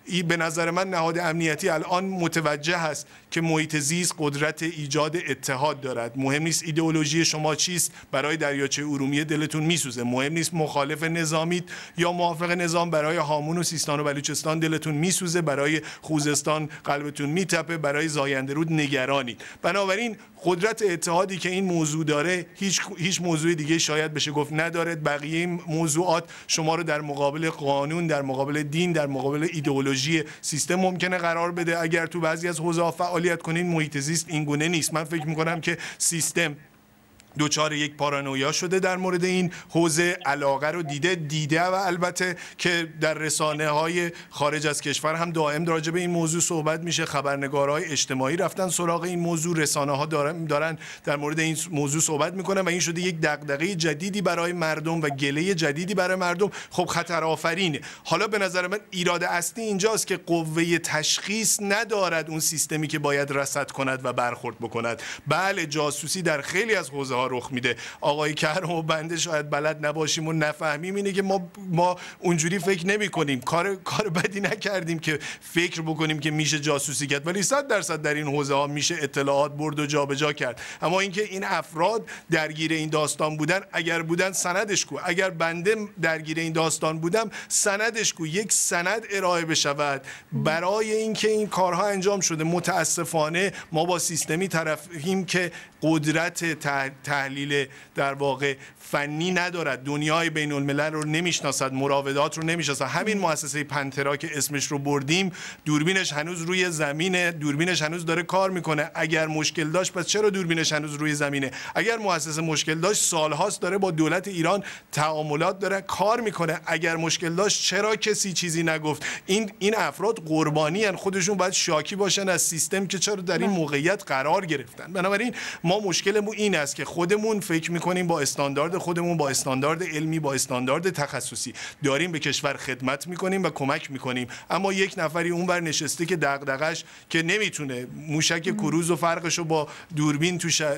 به نظر من نهاد امنیتی الان متوجه است که محیط زیست قدرت ایجاد اتحاد دارد. مهم نیست ایدئولوژی شما چیست، برای دریاچه ارومیه دلتون میسوزه. مهم نیست مخالف نظامید یا موافق نظام، برای هامون و سیستان و بلوچستان دلتون میسوزه، برای خوزستان قلبتون میتپه، برای زاینده رود نگرانید. بنابراین قدرت اتحادی که این موضوع داره هیچ موضوع دیگه شاید بشه گفت ندارد. بقیه موضوعات شما رو در مقابل قانون، در مقابل دین، در مقابل ایدئولوژی سیستم ممکنه قرار بده. اگر تو بعضی از حوزه‌ها فعالیت کنین، محیط زیست این گونه نیست. من فکر می‌کنم که سیستم دوچار یک پارانویا شده در مورد این حوزه، علاقه رو دیده و البته که در رسانه‌های خارج از کشور هم دائم راجع به این موضوع صحبت میشه. خبرنگارهای اجتماعی رفتن سراغ این موضوع، رسانه‌ها دارن در مورد این موضوع صحبت میکنن و این شده یک دغدغه جدیدی برای مردم و گله جدیدی برای مردم. خب خطر آفرینه. حالا به نظر من ایراد اصلی اینجاست که قوه تشخیص ندارد اون سیستمی که باید رصد کند و برخورد بکند. بله، جاسوسی در خیلی از حوزه رخ میده. آقای کرم و بنده شاید بلد نباشیم و نفهمیم اینه که ما اونجوری فکر نمی کنیم. کار بدی نکردیم که فکر بکنیم که میشه جاسوسی کرد، ولی 100% در این حوزه ها میشه اطلاعات برد و جابجا کرد. اما اینکه این افراد درگیر این داستان بودن، اگر بودن سندش کو، اگر بنده درگیر این داستان بودم سندش کو، یک سند ارائه بشود برای اینکه این کارها انجام شده. متاسفانه ما با سیستمی طرفیم که قدرت تحلیل در واقع فنی ندارد، دنیای بین الملل رو نمیشناسد، مراودات رو نمیشناسد. همین مؤسسه پنترا که اسمش رو بردیم، دوربینش هنوز روی زمینه، دوربینش هنوز داره کار میکنه. اگر مشکل داشت پس چرا دوربینش هنوز روی زمینه؟ اگر مؤسسه مشکل داشت سالهاست داره با دولت ایران تعاملات داره کار میکنه. اگر مشکل داشت چرا کسی چیزی نگفت؟ این افراد قربانی ان، خودشون باید شاکی باشن از سیستم که چرا در این موقعیت قرار گرفتن. بنابراین ما مشکلمون این است که خودمون فکر میکنیم با استاندارد خودمون، با استاندارد علمی، با استاندارد تخصصی داریم به کشور خدمت میکنیم و کمک میکنیم، اما یک نفری اونور نشسته که دغدغش که نمیتونه موشک کروز و فرقش رو با دوربین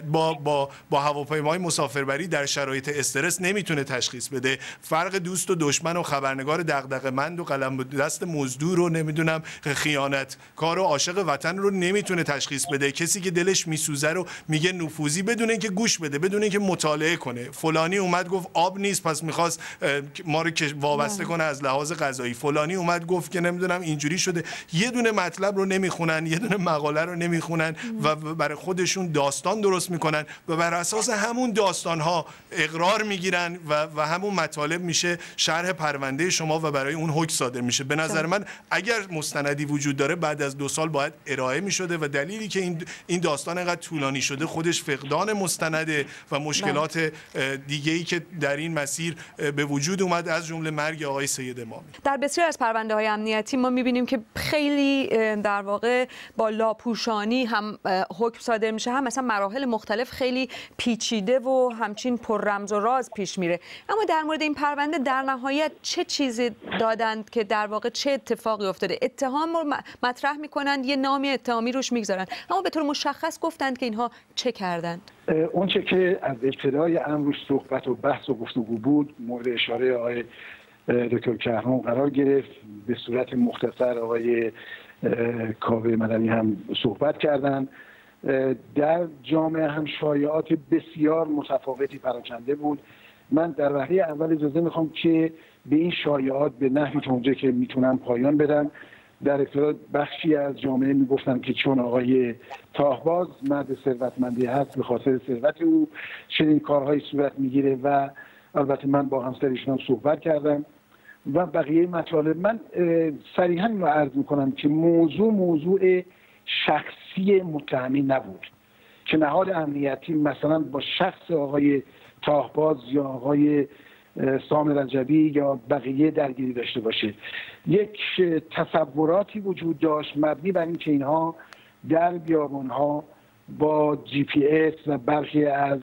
با هواپیمای مسافربری در شرایط استرس نمیتونه تشخیص بده. فرق دوست و دشمن و خبرنگار دغدغه‌مند و قلم دست مزدور رو نمیدونم خیانتکار و عاشق وطن رو نمیتونه تشخیص بده. کسی که دلش میسوزه رو میگه نفوذی، بدون اینکه گوش بده، بدون اینکه مطالعه کنه. فلانی اومد گفت آب نیست پس میخواست ما رو وابسته کنه از لحاظ غذایی. فلانی اومد گفت که نمیدونم اینجوری شده. یه دونه مطلب رو نمیخونن، یه دونه مقاله رو نمیخونن و برای خودشون داستان درست میکنن و بر اساس همون داستان ها اقرار میگیرن و همون مطالب میشه شرح پرونده شما و برای اون حکم صادر میشه. به نظر من اگر مستندی وجود داره بعد از 2 سال باید ارائه میشده و دلیلی که این داستان انقدر طولانی شده خودش فقدان مستنده و مشکلات دیگه‌ای که در این مسیر به وجود اومد، از جمله مرگ آقای سید امامی. در بسیار از پرونده‌های امنیتی ما می‌بینیم که خیلی در واقع با لاپوشانی هم حکم صادر میشه، هم مثلا مراحل مختلف خیلی پیچیده و همچین پر رمز و راز پیش میره. اما در مورد این پرونده در نهایت چه چیزی دادند که در واقع چه اتفاقی افتاده؟ اتهام رو مطرح میکنند، یه نامی اتهامی روش میگذارن، اما به طور مشخص گفتند که اینها چه کردند؟ اون چه که از ابتدای امروز صحبت و بحث و گفتگو بود مورد اشاره آقای دکتر کهرام قرار گرفت. به صورت مختصر آقای کاوه مدنی هم صحبت کردند. در جامعه هم شایعات بسیار متفاوتی پراکنده بود. من در وهله اول اجازه میخوام که به این شایعات به نحوی تا اونجا که میتونم پایان بدم. در ابتدا بخشی از جامعه میگفتن که چون آقای طاهباز مرد ثروتمندی هست به خاطر ثروت او چنین کارهایی صورت میگیره و البته من با همسرشون صحبت کردم و بقیه مطالب. من صریحا اینو عرض میکنم که موضوع شخصی متهمین نبود که نهاد امنیتی مثلا با شخص آقای طاهباز یا آقای سام رجبی یا بقیه درگیری داشته باشه. یک تصوراتی وجود داشت مبنی بر اینکه اینها در بیابانها با GPS و برخی از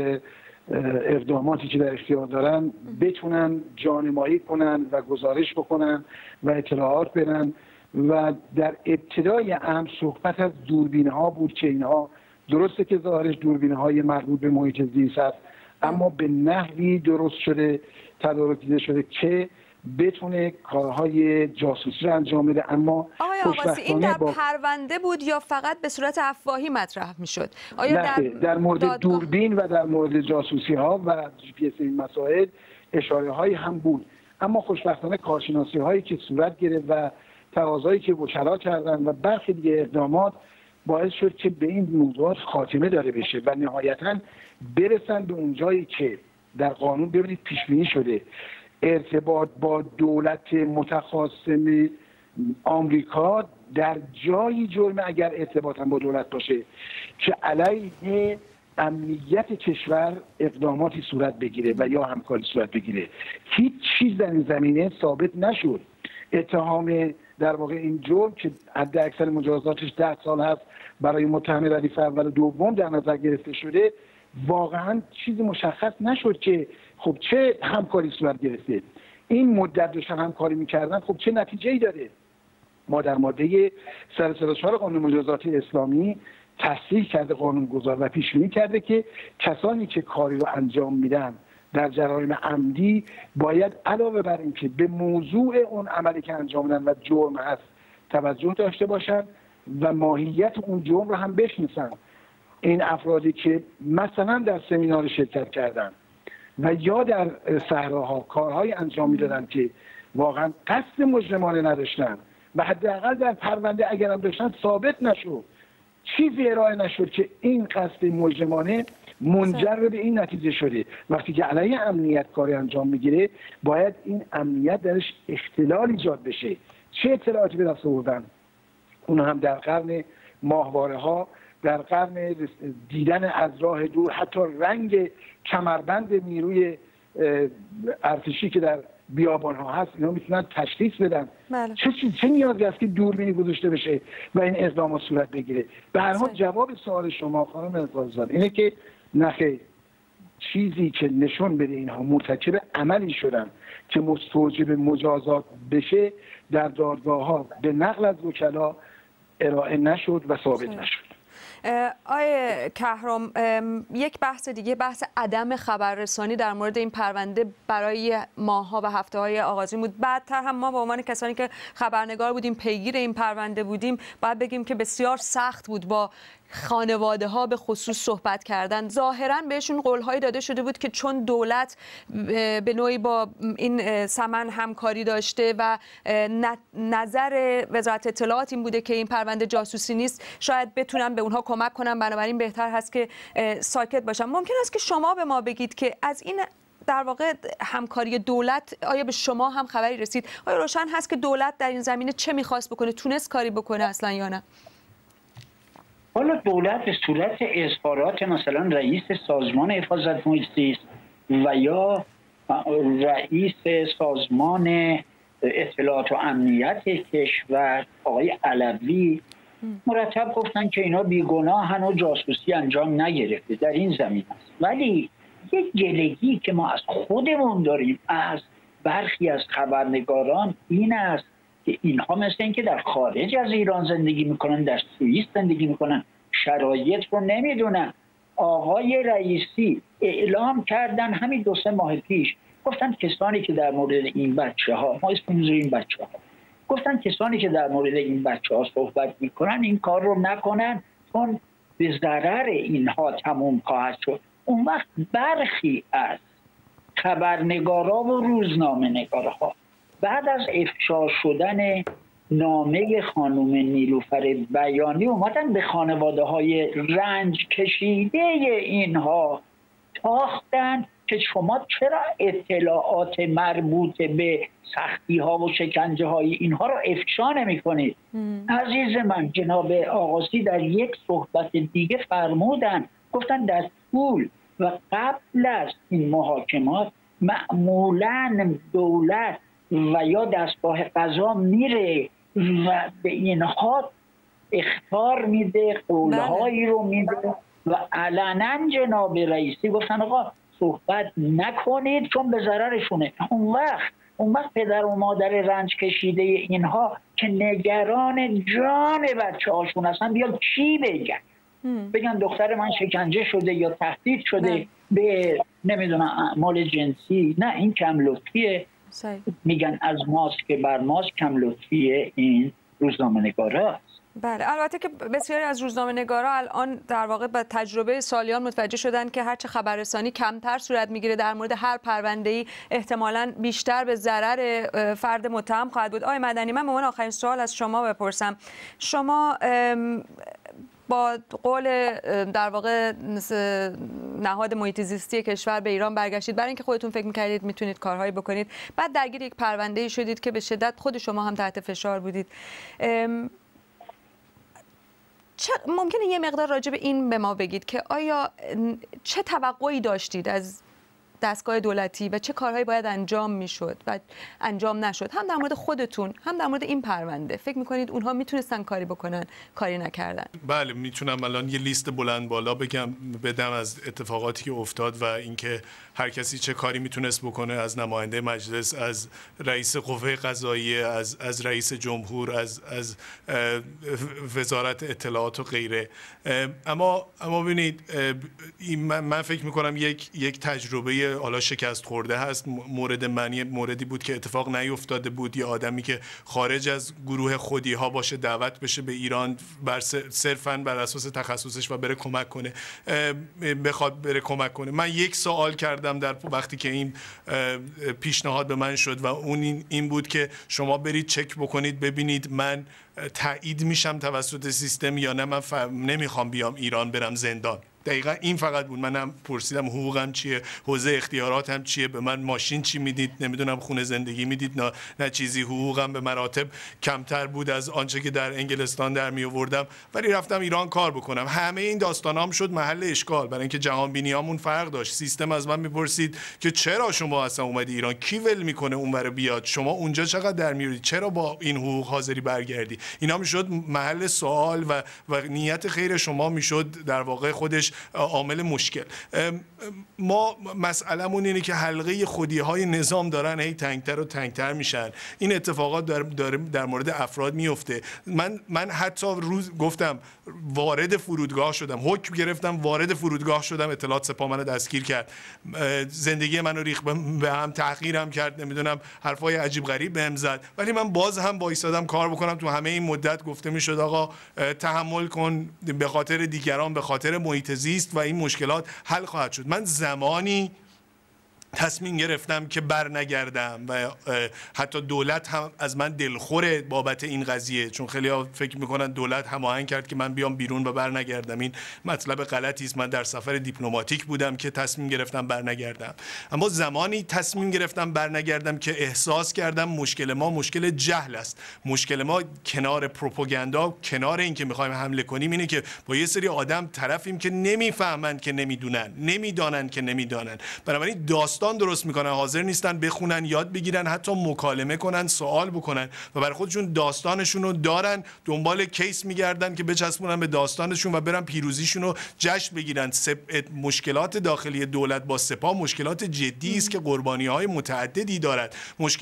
اقداماتی که در اختیار دارن بتونن جانمایی کنن و گزارش بکنن و اطلاعات بدن. و در ابتدای امر صحبت از دوربین‌ها بود که اینها درسته که ظاهرش دوربین‌های مربوط به محیط زیست است، اما به نحوی درست شده تدارک دیده شده که بتونه کارهای جاسوسی رو انجام بده. اما آقای آقاسی این در پرونده بود یا فقط به صورت افواهی مطرح میشد؟ آیا در مورد دوربین و در مورد جاسوسی ها و جی پی اس این مسائل اشاره هایی هم بود، اما خوشبختانه کارشناسی هایی که صورت گرفت و تقاضایی که وکلا کردن و برخی دیگه اقدامات باعث شد که به این موضوعات خاتمه داده بشه و نهایتاً برسن به اون جایی که در قانون ببینید پیش بینی شده ارتباط با دولت متخاصم آمریکا در جایی جرم اگر ارتباط هم با دولت باشه که علیه امنیت کشور اقداماتی صورت بگیره و یا همکاری صورت بگیره. هیچ چیز در این زمینه ثابت نشد. اتهام در واقع این جرم که حد اکثر مجازاتش 10 سال هست برای متهم ردیف اول و دوم در نظر گرفته شده، واقعا چیزی مشخص نشد که خب چه همکاری صورت گرفته. این مدت داشتن همکاری میکردن، خب چه نتیجه‌ای داره؟ ما در ماده 144 قانون مجازات اسلامی تصریح کرده قانونگذار و پیش بینی کرده که کسانی که کاری رو انجام میدن در جرایم عمدی باید علاوه بر این که به موضوع اون عملی که انجام میدن و جرم هست توجه داشته باشن و ماهیت اون جرم رو هم بشناسن. این افرادی که مثلا در سمینار شرکت کردن و یا در صحراها کارهای انجام میدادن که واقعا قصد مجرمانه نداشتن و حداقل در پرونده اگر هم داشتن ثابت نشد، چیزی ارائه نشد که این قصد مجرمانه منجر به این نتیجه شده. وقتی که علیه امنیت کاری انجام میگیره باید این امنیت درش اختلال ایجاد بشه. چه اطلاعاتی به دست آوردن؟ اون هم در قرن ماهواره ها، در قرن دیدن از راه دور، حتی رنگ کمربند نیروی ارتشی که در بیابان ها هست اینا میتونن تشخیص بدن. بله. چه نیازی است که دوربینی گذاشته بشه و این اقدامات صورت بگیره؟ به هر حال جواب سوال شما خانم انقاذزاده اینه که نخیر، چیزی که نشون بده اینها مرتکب عملی شدن که مستوجب مجازات بشه در دادگاه ها به نقل از وکلا ارائه نشد و ثابت نشد. آقای کهرام، یک بحث دیگه، بحث عدم خبررسانی در مورد این پرونده برای ماه‌ها و هفته‌های آغازین بود. بعدتر هم ما به عنوان کسانی که خبرنگار بودیم، پیگیر این پرونده بودیم، باید بگیم که بسیار سخت بود با خانواده ها به خصوص صحبت کردن. ظاهرا بهشون قول‌هایی داده شده بود که چون دولت به نوعی با این سمن همکاری داشته و نظر وزارت اطلاعات این بوده که این پرونده جاسوسی نیست، شاید بتونن به اونها کمک کنن، بنابراین بهتر هست که ساکت باشن. ممکن است که شما به ما بگید که از این در واقع همکاری دولت آیا به شما هم خبری رسید؟ آیا روشن هست که دولت در این زمینه چه می‌خواست بکنه، تونست کاری بکنه اصلا یا نه؟ حالا دولت به صورت اظهارات مثلا رئیس سازمان حفاظت محیط زیست و یا رئیس سازمان اطلاعات و امنیت کشور آقای علوی مرتب گفتن که اینا بیگناهن و جاسوسی انجام نگرفته در این زمین است. ولی یک گلگی که ما از خودمون داریم از برخی از خبرنگاران این است که اینها مثل این که در خارج از ایران زندگی میکنن، در سوئیس زندگی میکنن، شرایط رو نمیدونن. آقای رئیسی اعلام کردن همین 2-3 ماه پیش، گفتن کسانی که در مورد این بچه ها، ما اسم میذاریم بچه ها، گفتن کسانی که در مورد این بچه ها صحبت میکنن این کار رو نکنن چون به ضرر اینها تموم خواهد شد. اون وقت برخی از خبرنگارا و روزنامه نگارها بعد از افشا شدن نامه خانم نیلوفر بیانی اومدن به خانواده های رنج کشیده اینها تاختن که شما چرا اطلاعات مربوط به سختی ها و شکنجه های اینها رو افشا نمی کنید؟ عزیز من، جناب آقاسی در یک صحبت دیگه فرمودن، گفتن در طول و قبل از این محاکمات معمولاً دولت و یا دستگاه قضا میره و به اینها اخطار میده، قولهایی رو میده و علنا جناب رئیسی گفتن آقا صحبت نکنید چون به ضررشونه. اون وقت پدر و مادر رنج کشیده اینها که نگران جان بچه هاشون هستن بیان چی بگن؟ بگن دختر من شکنجه شده یا تهدید شده به نمیدونم اعمال جنسی؟ نه، این کم لطفیه. میگن از ماسک بر ماسک کم لطفی این روزنامه‌نگارا. بله، البته که بسیاری از روزنامه‌نگارا الان در واقع با تجربه سالیان متوجه شدن که هرچه خبررسانی کمتر صورت میگیره در مورد هر پرونده‌ای احتمالاً بیشتر به ضرر فرد متهم خواهد بود. آقای مدنی، من به عنوان آخرین سوال از شما بپرسم، شما با قول در واقع نهاد محیط زیستی کشور به ایران برگشتید برای اینکه خودتون فکر می‌کردید میتونید کارهایی بکنید، بعد درگیر یک پرونده‌ای شدید که به شدت خود شما هم تحت فشار بودید. ممکنه یه مقدار راجع به این به ما بگید که آیا چه توقعی داشتید از دستگاه دولتی و چه کارهایی باید انجام میشد و انجام نشد، هم در مورد خودتون هم در مورد این پرونده؟ فکر میکنید اونها میتونستن کاری بکنن، کاری نکردن؟ بله، میتونم الان یه لیست بلند بالا بدم از اتفاقاتی که افتاد و اینکه هر کسی چه کاری میتونست بکنه، از نماینده مجلس، از رئیس قوه قضاییه، از رئیس جمهور، از وزارت اطلاعات و غیره. اما ببینید، من فکر میکنم یک تجربه حالا شکست خورده هست. مورد منی موردی بود که اتفاق نیفتاده بود، یه آدمی که خارج از گروه خودی ها باشه دعوت بشه به ایران صرفاً بر اساس تخصصش و بره کمک کنه، بخواد بره کمک کنه. من یک سوال کردم در وقتی که این پیشنهاد به من شد و اون این بود که شما برید چک بکنید ببینید من تایید میشم توسط سیستم یا نه، من نمیخوام بیام ایران برم زندان. دقیقا این فقط بود. منم پرسیدم حقوقم چیه، حوزه اختیاراتم چیه، به من ماشین چی میدید، نمیدونم خونه زندگی میدید نه چیزی. حقوقم به مراتب کمتر بود از آنچه که در انگلستان در می آوردم، ولی رفتم ایران کار بکنم. همه این داستانام شد محل اشکال، برای اینکه جهان بینیامون فرق داشت. سیستم از من میپرسید که چرا شما اصلا اومدی ایران، کی ول میکنه اونور بیاد، شما اونجا چقدر در میارید، چرا با این حقوق حاضری برگردی. اینا میشد محل سوال و نیت خیر شما میشد در واقع خودش عامل مشکل. ما مسئله‌مون اینه که حلقه خودی‌های نظام دارن هی تنگتر و تنگتر میشن. این اتفاقات در مورد افراد میفته. من حتی روز گفتم وارد فرودگاه شدم، حکم گرفتم، وارد فرودگاه شدم، اطلاعات سپاه منو دستگیر کرد، زندگی منو ریخت به هم، تحقیرم کرد، نمیدونم حرفای عجیب غریب بهم زد، ولی من باز هم وایسادم کار بکنم. تو همه این مدت گفته میشد آقا تحمل کن، به خاطر دیگران، به خاطر محیط زیست و این مشکلات حل خواهد شد. من زمانی تصمیم گرفتم که برنگردم و حتی دولت هم از من دلخوره بابت این قضیه، چون خیلی ها فکر میکنن دولت هماهنگ کرد که من بیام بیرون و برنگردم. این مطلب غلطی است. من در سفر دیپلماتیک بودم که تصمیم گرفتم برنگردم. اما زمانی تصمیم گرفتم برنگردم که احساس کردم مشکل ما مشکل جهل است. مشکل ما کنار پروپاگاندا، کنار این که میخوایم حمله کنیم، اینه که با یه سری آدم طرفیم که نمیفهمن که نمیدونن، نمیدانن که نمیدانن. بنابراین داستان درست میکنن، حاضر نیستن بخونن، یاد بگیرن، حتی مکالمه کنن، سوال بکنن و برای خودشون داستانشون رو دارن، دنبال کیس میگردن که بچسبونن به داستانشون و برن پیروزیشون رو جشن بگیرن. مشکلات داخلی دولت با سپاه مشکلات جدی است که قربانی‌های متعددی دارد.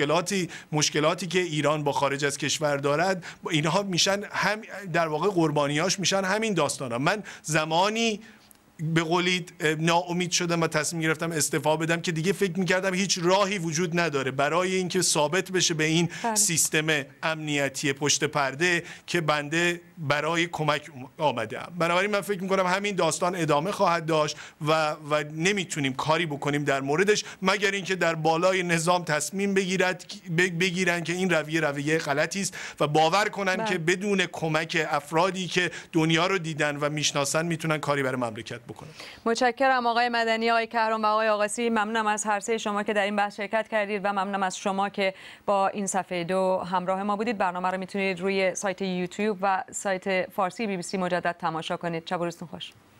مشکلاتی که ایران با خارج از کشور دارد، اینها میشن هم در واقع قربانیاش میشن همین داستانا. من زمانی به قولید ناامید شدم و تصمیم گرفتم استعفا بدم که دیگه فکر میکردم هیچ راهی وجود نداره برای اینکه ثابت بشه به این سیستم امنیتی پشت پرده که بنده برای کمک آمدم. بنابراین من فکر میکنم همین داستان ادامه خواهد داشت و نمیتونیم کاری بکنیم در موردش مگر اینکه در بالای نظام تصمیم بگیرن که این رویه غلطی است و باور کنن که بدون کمک افرادی که دنیا رو دیدن و میشناسن میتونن کاری برای مملکت بکنن. متشکرم آقای مدنی، آقای کهرم و آقای آقاسی. ممنونم از هر سه شما که در این بحث شرکت کردید و ممنونم از شما که با این صفحه 2 همراه ما بودید. برنامه رو میتونید روی سایت یوتیوب و سایت فارسی BBC مجدد تماشا کنید. شب و روزتون خوش.